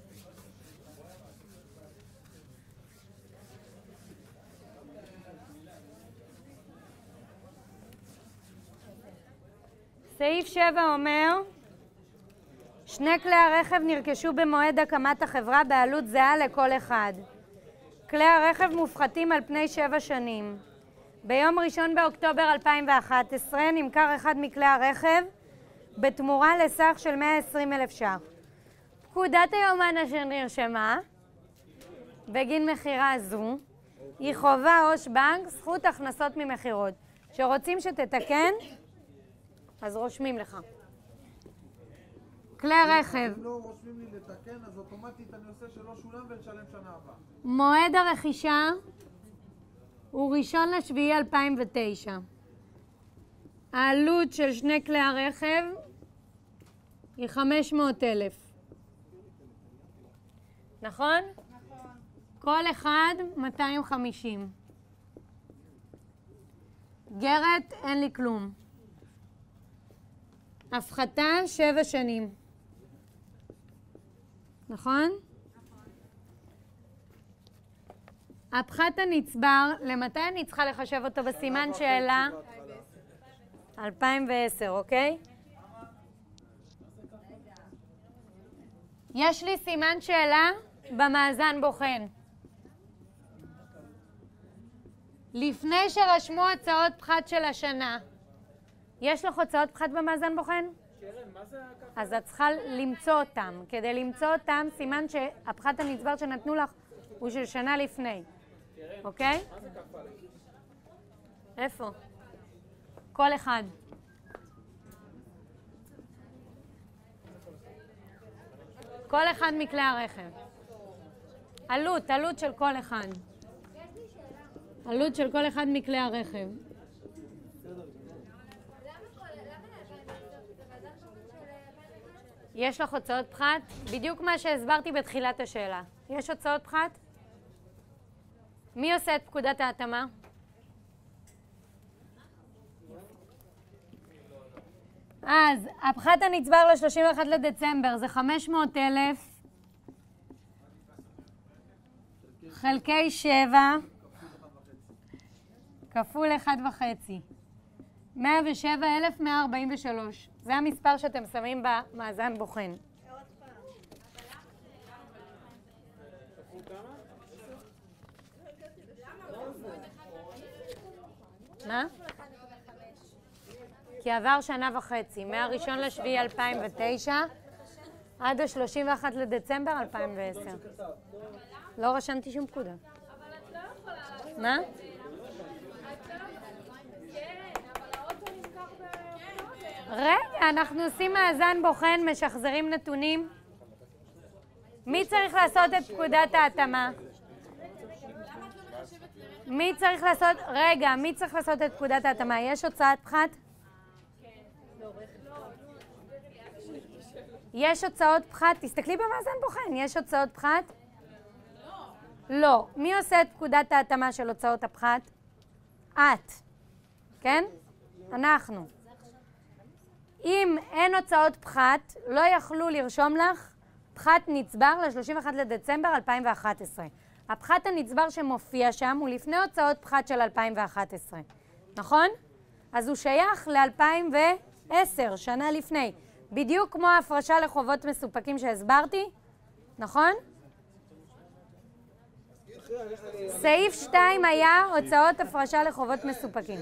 סעיף 7 אומר, שני כלי הרכב נרכשו במועד הקמת החברה בעלות זהה לכל אחד. כלי הרכב מופחתים על פני 7 שנים. ביום 1 באוקטובר 2011 נמכר אחד מכלי הרכב בתמורה לסך של 120,000 ש"ח. פקודת היומן אשר נרשמה בגין מחירה זו היא חובה עו"ש בנק זכות הכנסות ממחירות. שרוצים שתתקן, אז רושמים לך. כלי רכב. אם לא רושמים לי לתקן, אז אוטומטית אני עושה שלא שולם ולשלם שנה הבאה. מועד הרכישה הוא 1.7.2009. העלות של שני כלי הרכב היא 500,000. נכון? נכון. כל אחד 250. גרת, אין לי כלום. הפחתה 7 שנים. נכון? הפחת הנצבר, למתי אני צריכה לחשב אותו בסימן שאלה? 2010, אוקיי? יש לי סימן שאלה במאזן בוחן. לפני שרשמו הצעות פחת של השנה, יש לך הוצאות פחת במאזן בוחן? אז את צריכה למצוא אותם. כדי למצוא אותם, סימן שהפחת הנצבר שנתנו לך הוא של שנה לפני. אוקיי? איפה? כל אחד. כל אחד מכלי הרכב. עלות של כל אחד. עלות של כל אחד מכלי הרכב. יש לך הוצאות פחת? בדיוק מה שהסברתי בתחילת השאלה. יש הוצאות פחת? מי עושה את פקודת ההתאמה? אז הפחת הנצבר ל-31 לדצמבר זה 500,000 חלקי 7 כפול 1.5. 107,143. זה המספר שאתם שמים במאזן בוחן. מה? כי עבר 1.5 שנה, מה-1 ליולי 2009 עד ה-31 לדצמבר 2010. לא רשמתי שום פקודה. מה? רגע, אנחנו עושים מאזן בוחן, משחזרים נתונים. מי צריך לעשות את פקודת ההתאמה? מי צריך לעשות, רגע, מי צריך לעשות את פקודת ההתאמה? יש הוצאת פחת? יש הוצאות פחת? תסתכלי במאזן בוחן, יש הוצאות פחת? לא. מי עושה את פקודת ההתאמה של הוצאות הפחת? את. כן? אנחנו. אם אין הוצאות פחת, לא יכלו לרשום לך פחת נצבר ל-31 לדצמבר 2011. הפחת הנצבר שמופיע שם הוא לפני הוצאות פחת של 2011. נכון? אז הוא שייך ל-2010, שנה לפני. בדיוק כמו ההפרשה לחובות מסופקים שהסברתי, נכון? סעיף 2 היה הוצאות הפרשה לחובות מסופקים.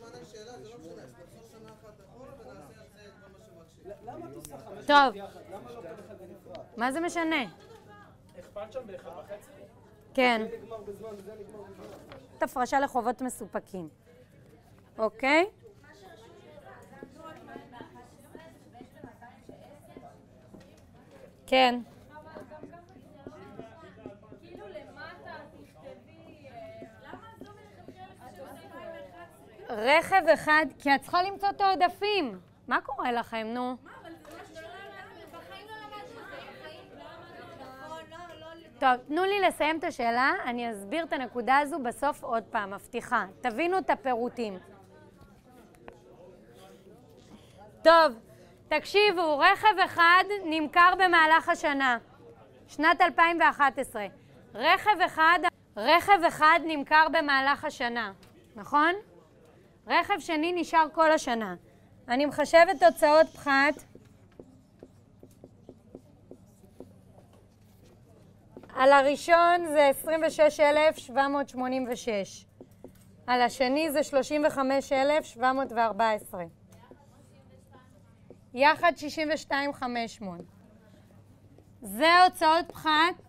טוב. מה זה משנה? הכפלת שם ב1.5? כן. זה נגמר בזמן וזה נגמר בזמן. הפרשה לחובות מסופקים. אוקיי? כן. רכב אחד, כי את צריכה למצוא את העודפים. מה קורה לכם, נו? טוב, תנו לי לסיים את השאלה, אני אסביר את הנקודה הזו בסוף עוד פעם, מבטיחה. תבינו את הפירוטים. טוב, תקשיבו, רכב אחד נמכר במהלך השנה, שנת 2011. רכב אחד נמכר במהלך השנה, נכון? רכב שני נשאר כל השנה. אני מחשבת תוצאות פחת. על הראשון זה 26,786. על השני זה 35,714. יחד 62,500. זה הוצאות פחת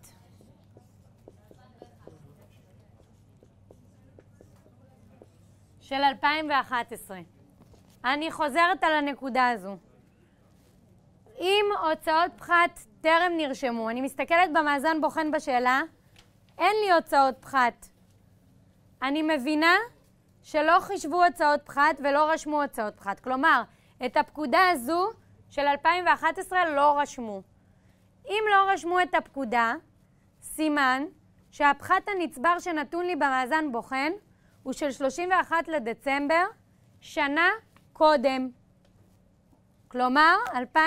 של 2011. אני חוזרת על הנקודה הזו. אם הוצאות פחת טרם נרשמו, אני מסתכלת במאזן בוחן בשאלה, אין לי הוצאות פחת. אני מבינה שלא חישבו הוצאות פחת ולא רשמו הוצאות פחת. כלומר, את הפקודה הזו של 2011 לא רשמו. אם לא רשמו את הפקודה, סימן שהפחת הנצבר שנתון לי במאזן בוחן הוא של 31 לדצמבר, שנה קודם. כלומר,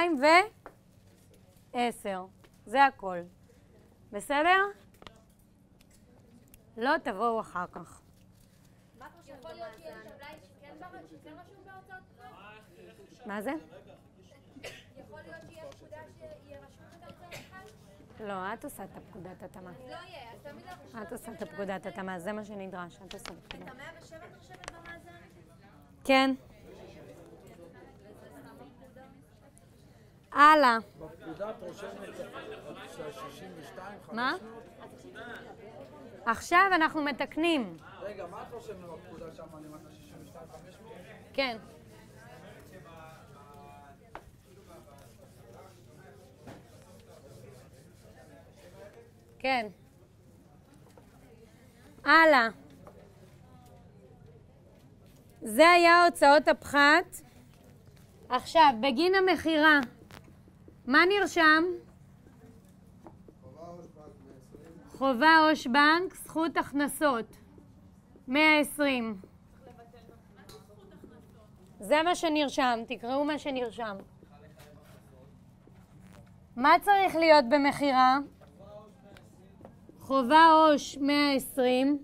2010. זה הכל. בסדר? לא תבואו אחר כך. יכול להיות שיש טבלה שכן רשום בהוצאות פחת? מה זה? יכול להיות שיהיה פקודה שיהיה רשום בהוצאות פחת? לא, את עושה את הפקודת התאמה. לא יהיה, אז תמיד אנחנו... את עושה את הפקודת התאמה, זה מה שנדרש. את עושה את הפקודה. את ה-107 נחשבת במאזן? כן. הלאה. בפקודה את רושמת 62, מה? עכשיו אנחנו מתקנים. רגע, מה את רושמת בפקודה שם למטה 62, 500? כן. כן. הלאה. זה היה הוצאות הפחת. עכשיו, בגין המחירה, מה נרשם? חובה עו"ש בנק, זכות הכנסות. 120. זה מה שנרשם, תקראו מה שנרשם. מה צריך להיות במחירה? חובה עו"ש 120.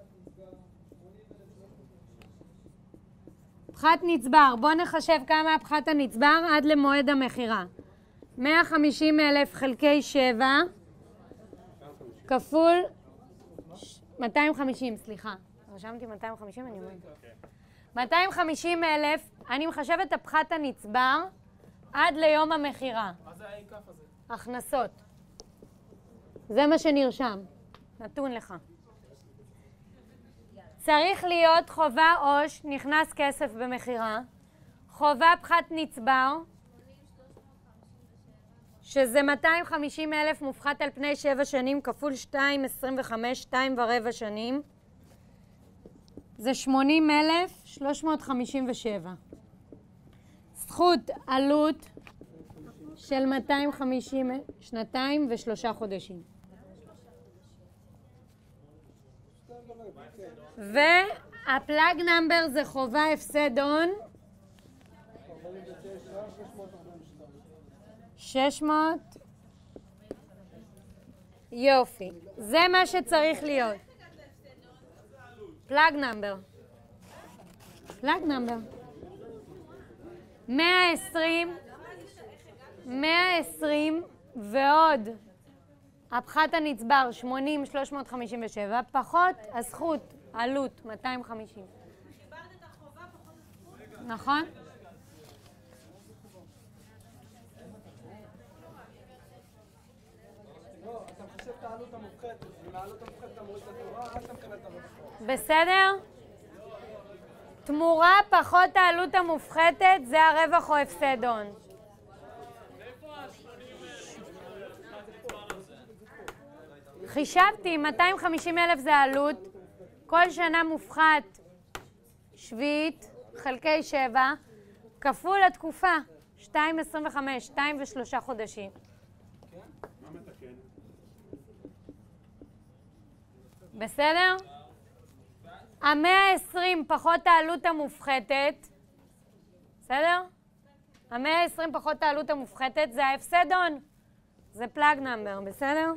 פחת נצבר, בואו נחשב כמה הפחת הנצבר עד למועד המחירה. 150,000 חלקי 7 כפול 250, סליחה. רשמתי 250, אני אומרת. 250,000, אני מחשבת את הפחת הנצבר עד ליום המחירה. מה זה ה-A כף הזה? הכנסות. זה מה שנרשם. נתון לך. צריך להיות חובה עו"ש, נכנס כסף במחירה, חובה פחת נצבר, שזה 250,000 מופחת על פני 7 שנים, כפול 2, 25, 2.25 שנים. זה 80,357. זכות עלות של 250, 2 ו3 חודשים. והפלאג נאמבר זה חובה הפסד הון 600. יופי, זה מה שצריך להיות. פלאג נאמבר. פלאג נאמבר. 120 ועוד הפחת הנצבר 80,357, פחות הזכות, עלות 250. חיברת את החובה פחות הזכות. נכון? לא, אתה מחשב את העלות המופחתת. אם העלות המופחתת אתה מוריד את התמורה, אז אתה מקבל את המופחת. בסדר? תמורה פחות העלות המופחתת זה הרווח או הפסד הון. חישבתי, 250,000 זה העלות, כל שנה מופחת שביעית חלקי 7 כפול התקופה 2.25, 2 ו3 חודשים. מה מתקן? בסדר? 120 פחות העלות המופחתת, בסדר? 120 פחות העלות המופחתת זה ההפסד הון, זה פלאג נאמבר, בסדר?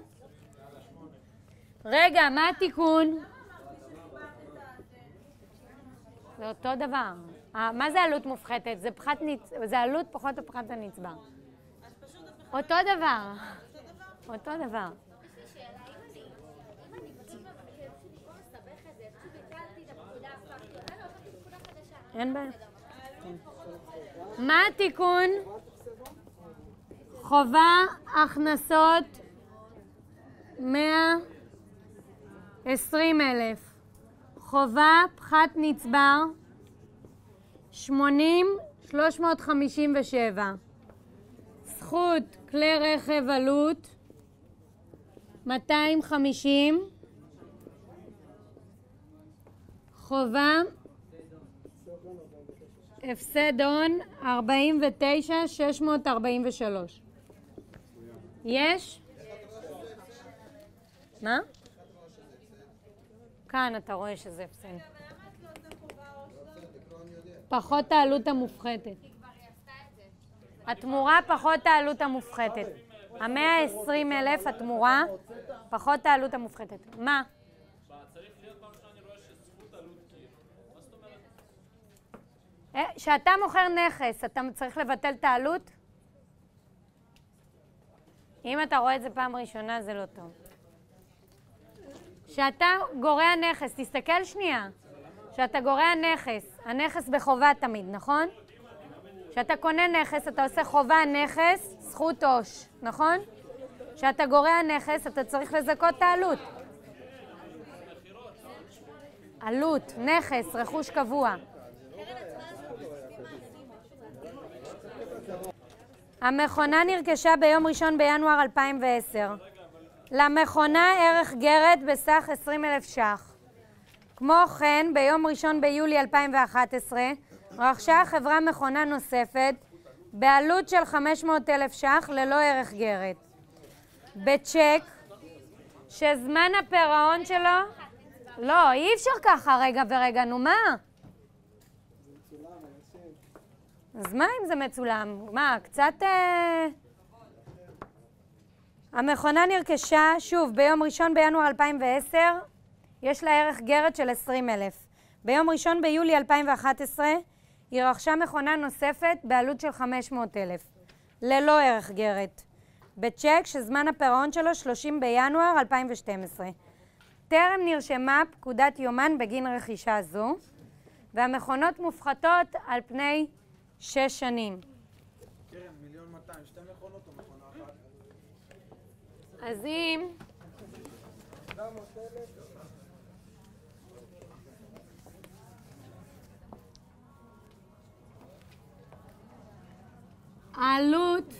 רגע, מה התיקון? זה אותו דבר. מה זה עלות מופחתת? זה עלות פחות הפחת הנצבר. אותו דבר. אותו דבר. יש לי שאלה, אם אני פשוט במקום לסבך את זה, פשוט ביטלתי את הפקודה, הפכתי אותה, לא הפכתי פקודה חדשה. אין בעיה. מה התיקון? חובה הכנסות 120,000. חובה פחת נצבר 80,357. זכות כלי רכב עלות 250. חובה הפסד הון 49,643. יש? מה? כאן אתה רואה שזה הפסד. פחות העלות המופחתת. התמורה פחות העלות המופחתת. 120,000 התמורה פחות העלות המופחתת. מה? צריך להיות פעם ראשונה אני רואה שזכות עלות כאילו. מה זאת אומרת? כשאתה מוכר נכס, אתה צריך לבטל את העלות? אם אתה רואה את זה פעם ראשונה, זה לא טוב. כשאתה גורע נכס, תסתכל שנייה. כשאתה גורע נכס, הנכס בחובה תמיד, נכון? כשאתה קונה נכס, אתה עושה חובה נכס, זכות עו"ש, נכון? כשאתה גורע נכס, אתה צריך לזכות את העלות. עלות, נכס, רכוש קבוע. המכונה נרכשה ביום 1 בינואר 2010. למכונה ערך גרת בסך 20,000 ש"ח. כמו כן, ביום 1 ביולי 2011 רכשה החברה מכונה נוספת בעלות של 500,000 ש"ח ללא ערך גרת. בצ'ק שזמן הפירעון שלו... לא, אי אפשר ככה רגע ורגע, נו מה? אז מה אם זה מצולם? מה, קצת... המכונה נרכשה, שוב, ביום 1 בינואר 2010, יש לה ערך גרת של 20,000. ביום 1 ביולי 2011, היא רכשה מכונה נוספת בעלות של 500,000, ללא ערך גרת. בצ'ק שזמן הפירעון שלו 30 בינואר 2012. טרם נרשמה פקודת יומן בגין רכישה זו, והמכונות מופחתות על פני 6 שנים. קרן, 1,200,000, 2 מכונות או מכונה אחת? אז אם... העלות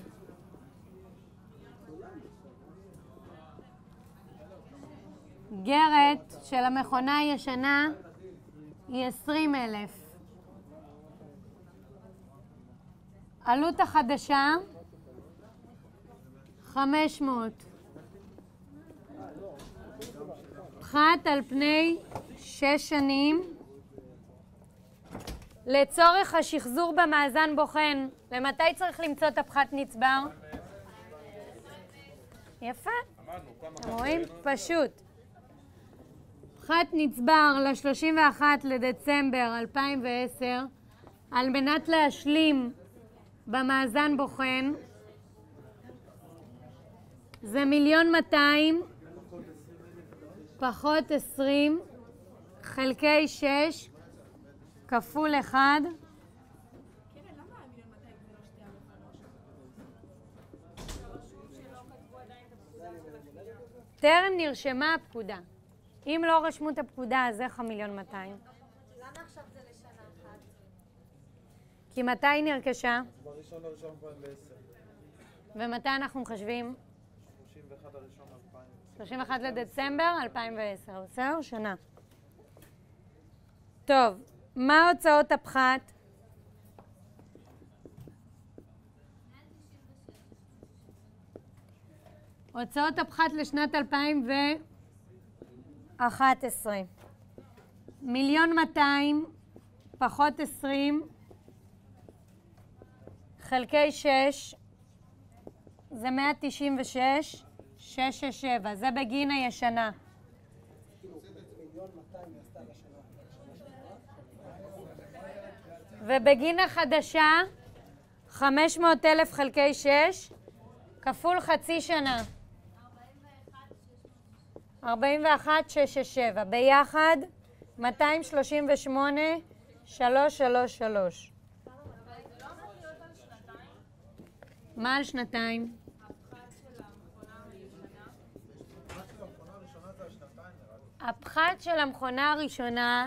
גרת של המכונה הישנה היא 20,000. עלות החדשה 500. פחת על פני 6 שנים לצורך השחזור במאזן בוחן. למתי צריך למצוא את הפחת נצבר? יפה. אתם רואים? פשוט. פחת נצבר ל-31 לדצמבר 2010 על מנת להשלים במאזן בוחן זה 1,200,000 פחות 20 חלקי 6 כפול 1. טרם נרשמה הפקודה. אם לא רשמו את הפקודה, אז איך 1,200,000? למה עכשיו זה לשנה אחת? כי מתי היא נרכשה? בראשון לראשון 2010. ומתי אנחנו מחשבים? 31 לראשון 2000. 31 לדצמבר 2010. בסדר? שנה. טוב, מה הוצאות הפחת? הוצאות הפחת לשנת 2011. 1,200,000 פחות 20 חלקי 6 זה 196, 667. זה בגין הישנה. ובגין החדשה 500,000 חלקי 6 כפול חצי שנה. 41,667. ביחד 238,333. מה על שנתיים? הפחת של המכונה הראשונה,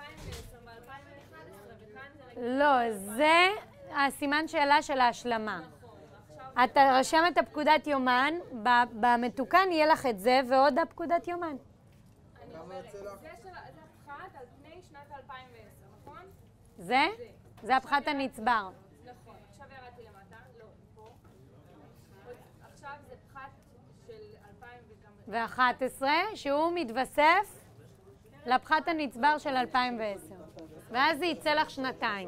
לא, זה הסימן שאלה של ההשלמה. אתה רשם את הפקודת יומן, במתוקן יהיה לך את זה ועוד הפקודת יומן. זה הפחת על פני שנת 2010, נכון? זה? זה הפחת הנצבר. נכון. עכשיו ירדתי למטה, לא, פה. עכשיו זה פחת של 2011, שהוא מתווסף לפחת הנצבר של 2010. ואז זה יצא לך שנתיים.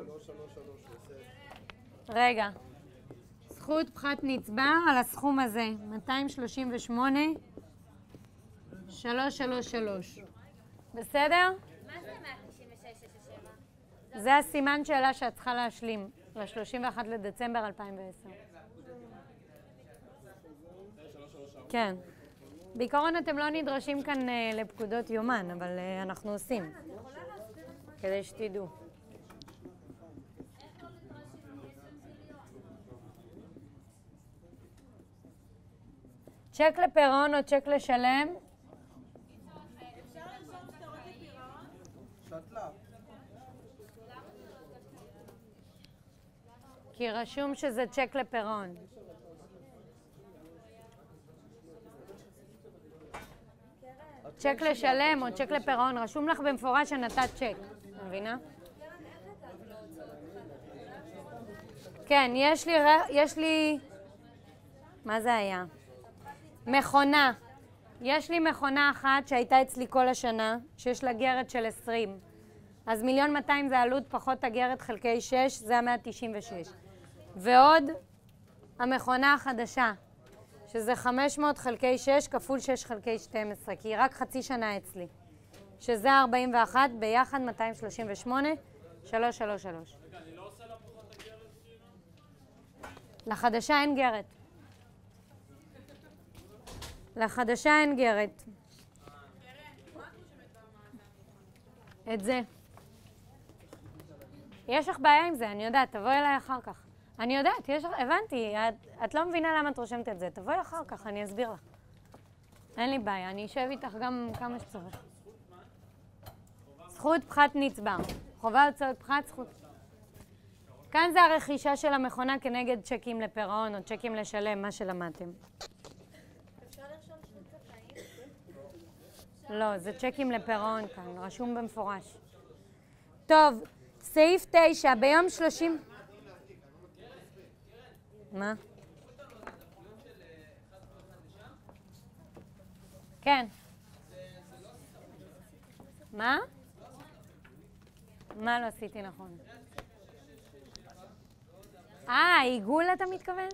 רגע. זכות פחת נצבר על הסכום הזה, 238,333. בסדר? מה זה 196,667? זה הסימן שאלה שאת צריכה להשלים ל-31 לדצמבר 2010. כן. בעיקרון אתם לא נדרשים כאן לפקודות יומן, אבל אנחנו עושים. כדי שתדעו. צ'ק לפירעון או צ'ק לשלם? שתלה. כי רשום שזה צ'ק לפירעון. צ'ק לשלם או צ'ק לפירעון, רשום לך במפורש שנתת צ'ק. מבינה? כן, יש לי... מה זה היה? מכונה. יש לי מכונה אחת שהייתה אצלי כל השנה, שיש לה גרת של 20. אז 1,200,000 זה עלות פחות הגרת חלקי 6, זה 196. ועוד המכונה החדשה, שזה 500 חלקי 6 כפול 6 חלקי 12, כי היא רק חצי שנה אצלי. שזה 41, ביחד 238, 333. רגע, אני לא עושה לה פחות הגרת כאילו? לחדשה אין גרת. לחדשה אין גרת. את זה. יש לך בעיה עם זה, אני יודעת, תבואי אליי אחר כך. אני יודעת, הבנתי, את לא מבינה למה את רושמת את זה. תבואי אחר כך, אני אסביר לך. אין לי בעיה, אני אשב איתך גם כמה שצריך. זכות פחת נצבר. חובה הוצאות פחת, זכות. כאן זה הרכישה של המכונה כנגד צ'קים לפירעון או צ'קים לשלם, מה שלמדתם. אפשר לרשום שנות זכאים? לא, זה צ'קים לפירעון כאן, רשום במפורש. טוב, סעיף 9, ביום 30... מה? כן. מה? מה לא עשיתי נכון? עיגול אתה מתכוון?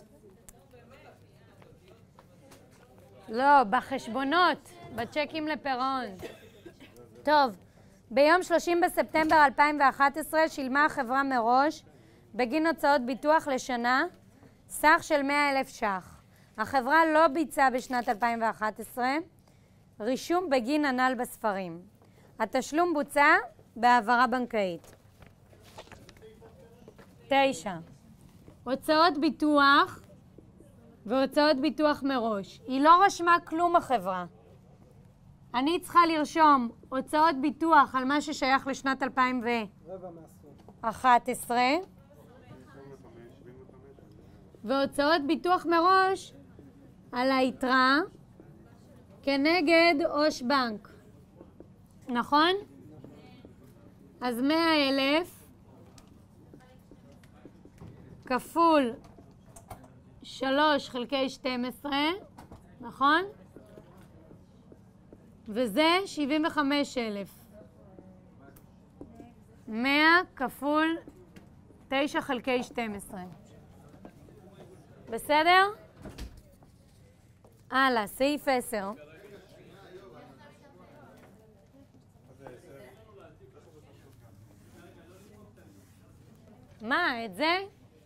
לא, בחשבונות, בצ'קים לפירעון. טוב, ביום 30 בספטמבר 2011 שילמה החברה מראש בגין הוצאות ביטוח לשנה סך של 100,000 ש"ח. החברה לא ביצעה בשנת 2011 רישום בגין הנ"ל בספרים. התשלום בוצע בהעברה בנקאית. 9. הוצאות ביטוח והוצאות ביטוח מראש. היא לא רשמה כלום החברה. אני צריכה לרשום הוצאות ביטוח על מה ששייך לשנת 2011 והוצאות ביטוח מראש על היתרה כנגד עו"ש בנק. נכון? אז 100,000 כפול 3 חלקי 12, נכון? וזה 75,000. 100 כפול 9 חלקי 12. בסדר? הלאה, סעיף 10. מה, את זה?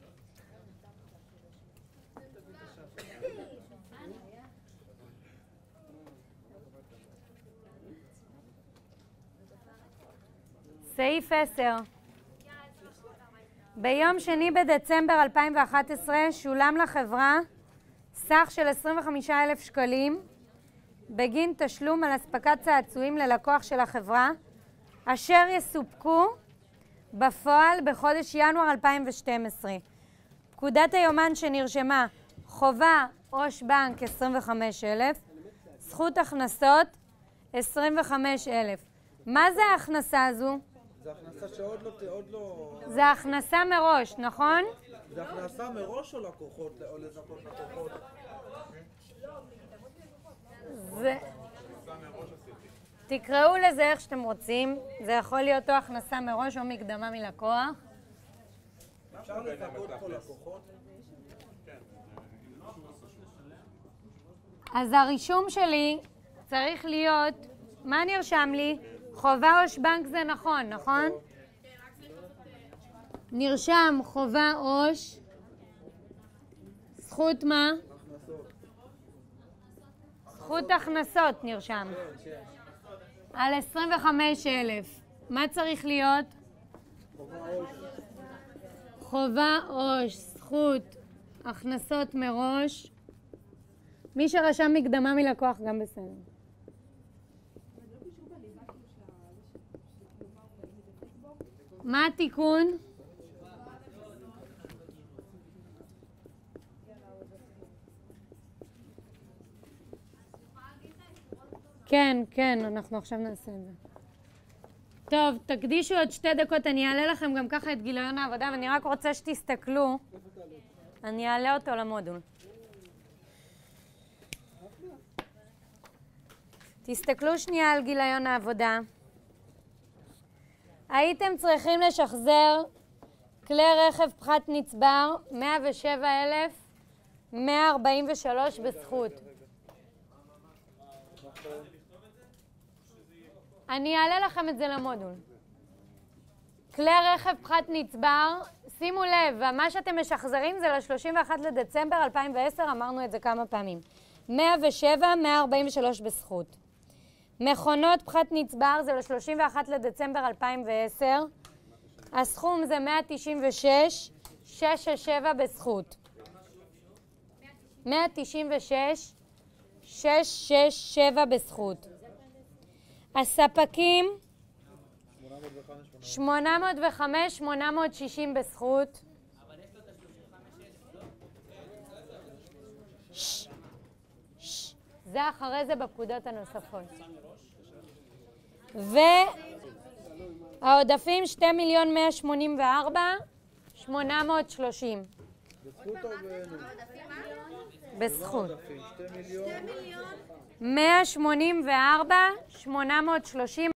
סעיף 10. ביום 2 בדצמבר 2011 שולם לחברה סך של 25,000 שקלים בגין תשלום על אספקת צעצועים ללקוח של החברה, אשר יסופקו בפועל בחודש ינואר 2012. פקודת היומן שנרשמה חובה עו"ש בנק 25,000, זכות הכנסות 25,000. מה זה ההכנסה הזו? זה הכנסה שעוד לא... זה הכנסה מראש, נכון? זה הכנסה מראש או לקוחות, או לזכות לקוחות? זה... תקראו לזה איך שאתם רוצים. זה יכול להיות או הכנסה מראש או מקדמה מלקוח. אפשר לזכות פה לקוחות? אז הרישום שלי צריך להיות... מה נרשם לי? חובה עו"ש בנק זה נכון, נכון? נרשם חובה עו"ש. זכות מה? זכות הכנסות נרשם. על 25,000. מה צריך להיות? חובה עו"ש, זכות הכנסות מראש. מי שרשם מקדמה מלקוח גם בסדר. מה התיקון? כן, כן, אנחנו עכשיו נעשה את זה. טוב, תקדישו עוד 2 דקות, אני אעלה לכם גם ככה את גיליון העבודה, ואני רק רוצה שתסתכלו. אני אעלה אותו למודול. תסתכלו שנייה על גיליון העבודה. הייתם צריכים לשחזר כלי רכב פחת נצבר 107,143 בזכות. אני אעלה לכם את זה למודול. כלי רכב פחת נצבר, שימו לב, מה שאתם משחזרים זה ל-31 לדצמבר 2010, אמרנו את זה כמה פעמים. 107,143 בזכות. מכונות פחת נצבר זה ל-31 לדצמבר 2010. הסכום זה 196,667 בזכות. 196,667 בזכות. הספקים 805,860 בזכות. זה אחרי זה בפקודות הנוספות. והעודפים 2,184,830. בזכות או בזכות. 2,000,000. 184,830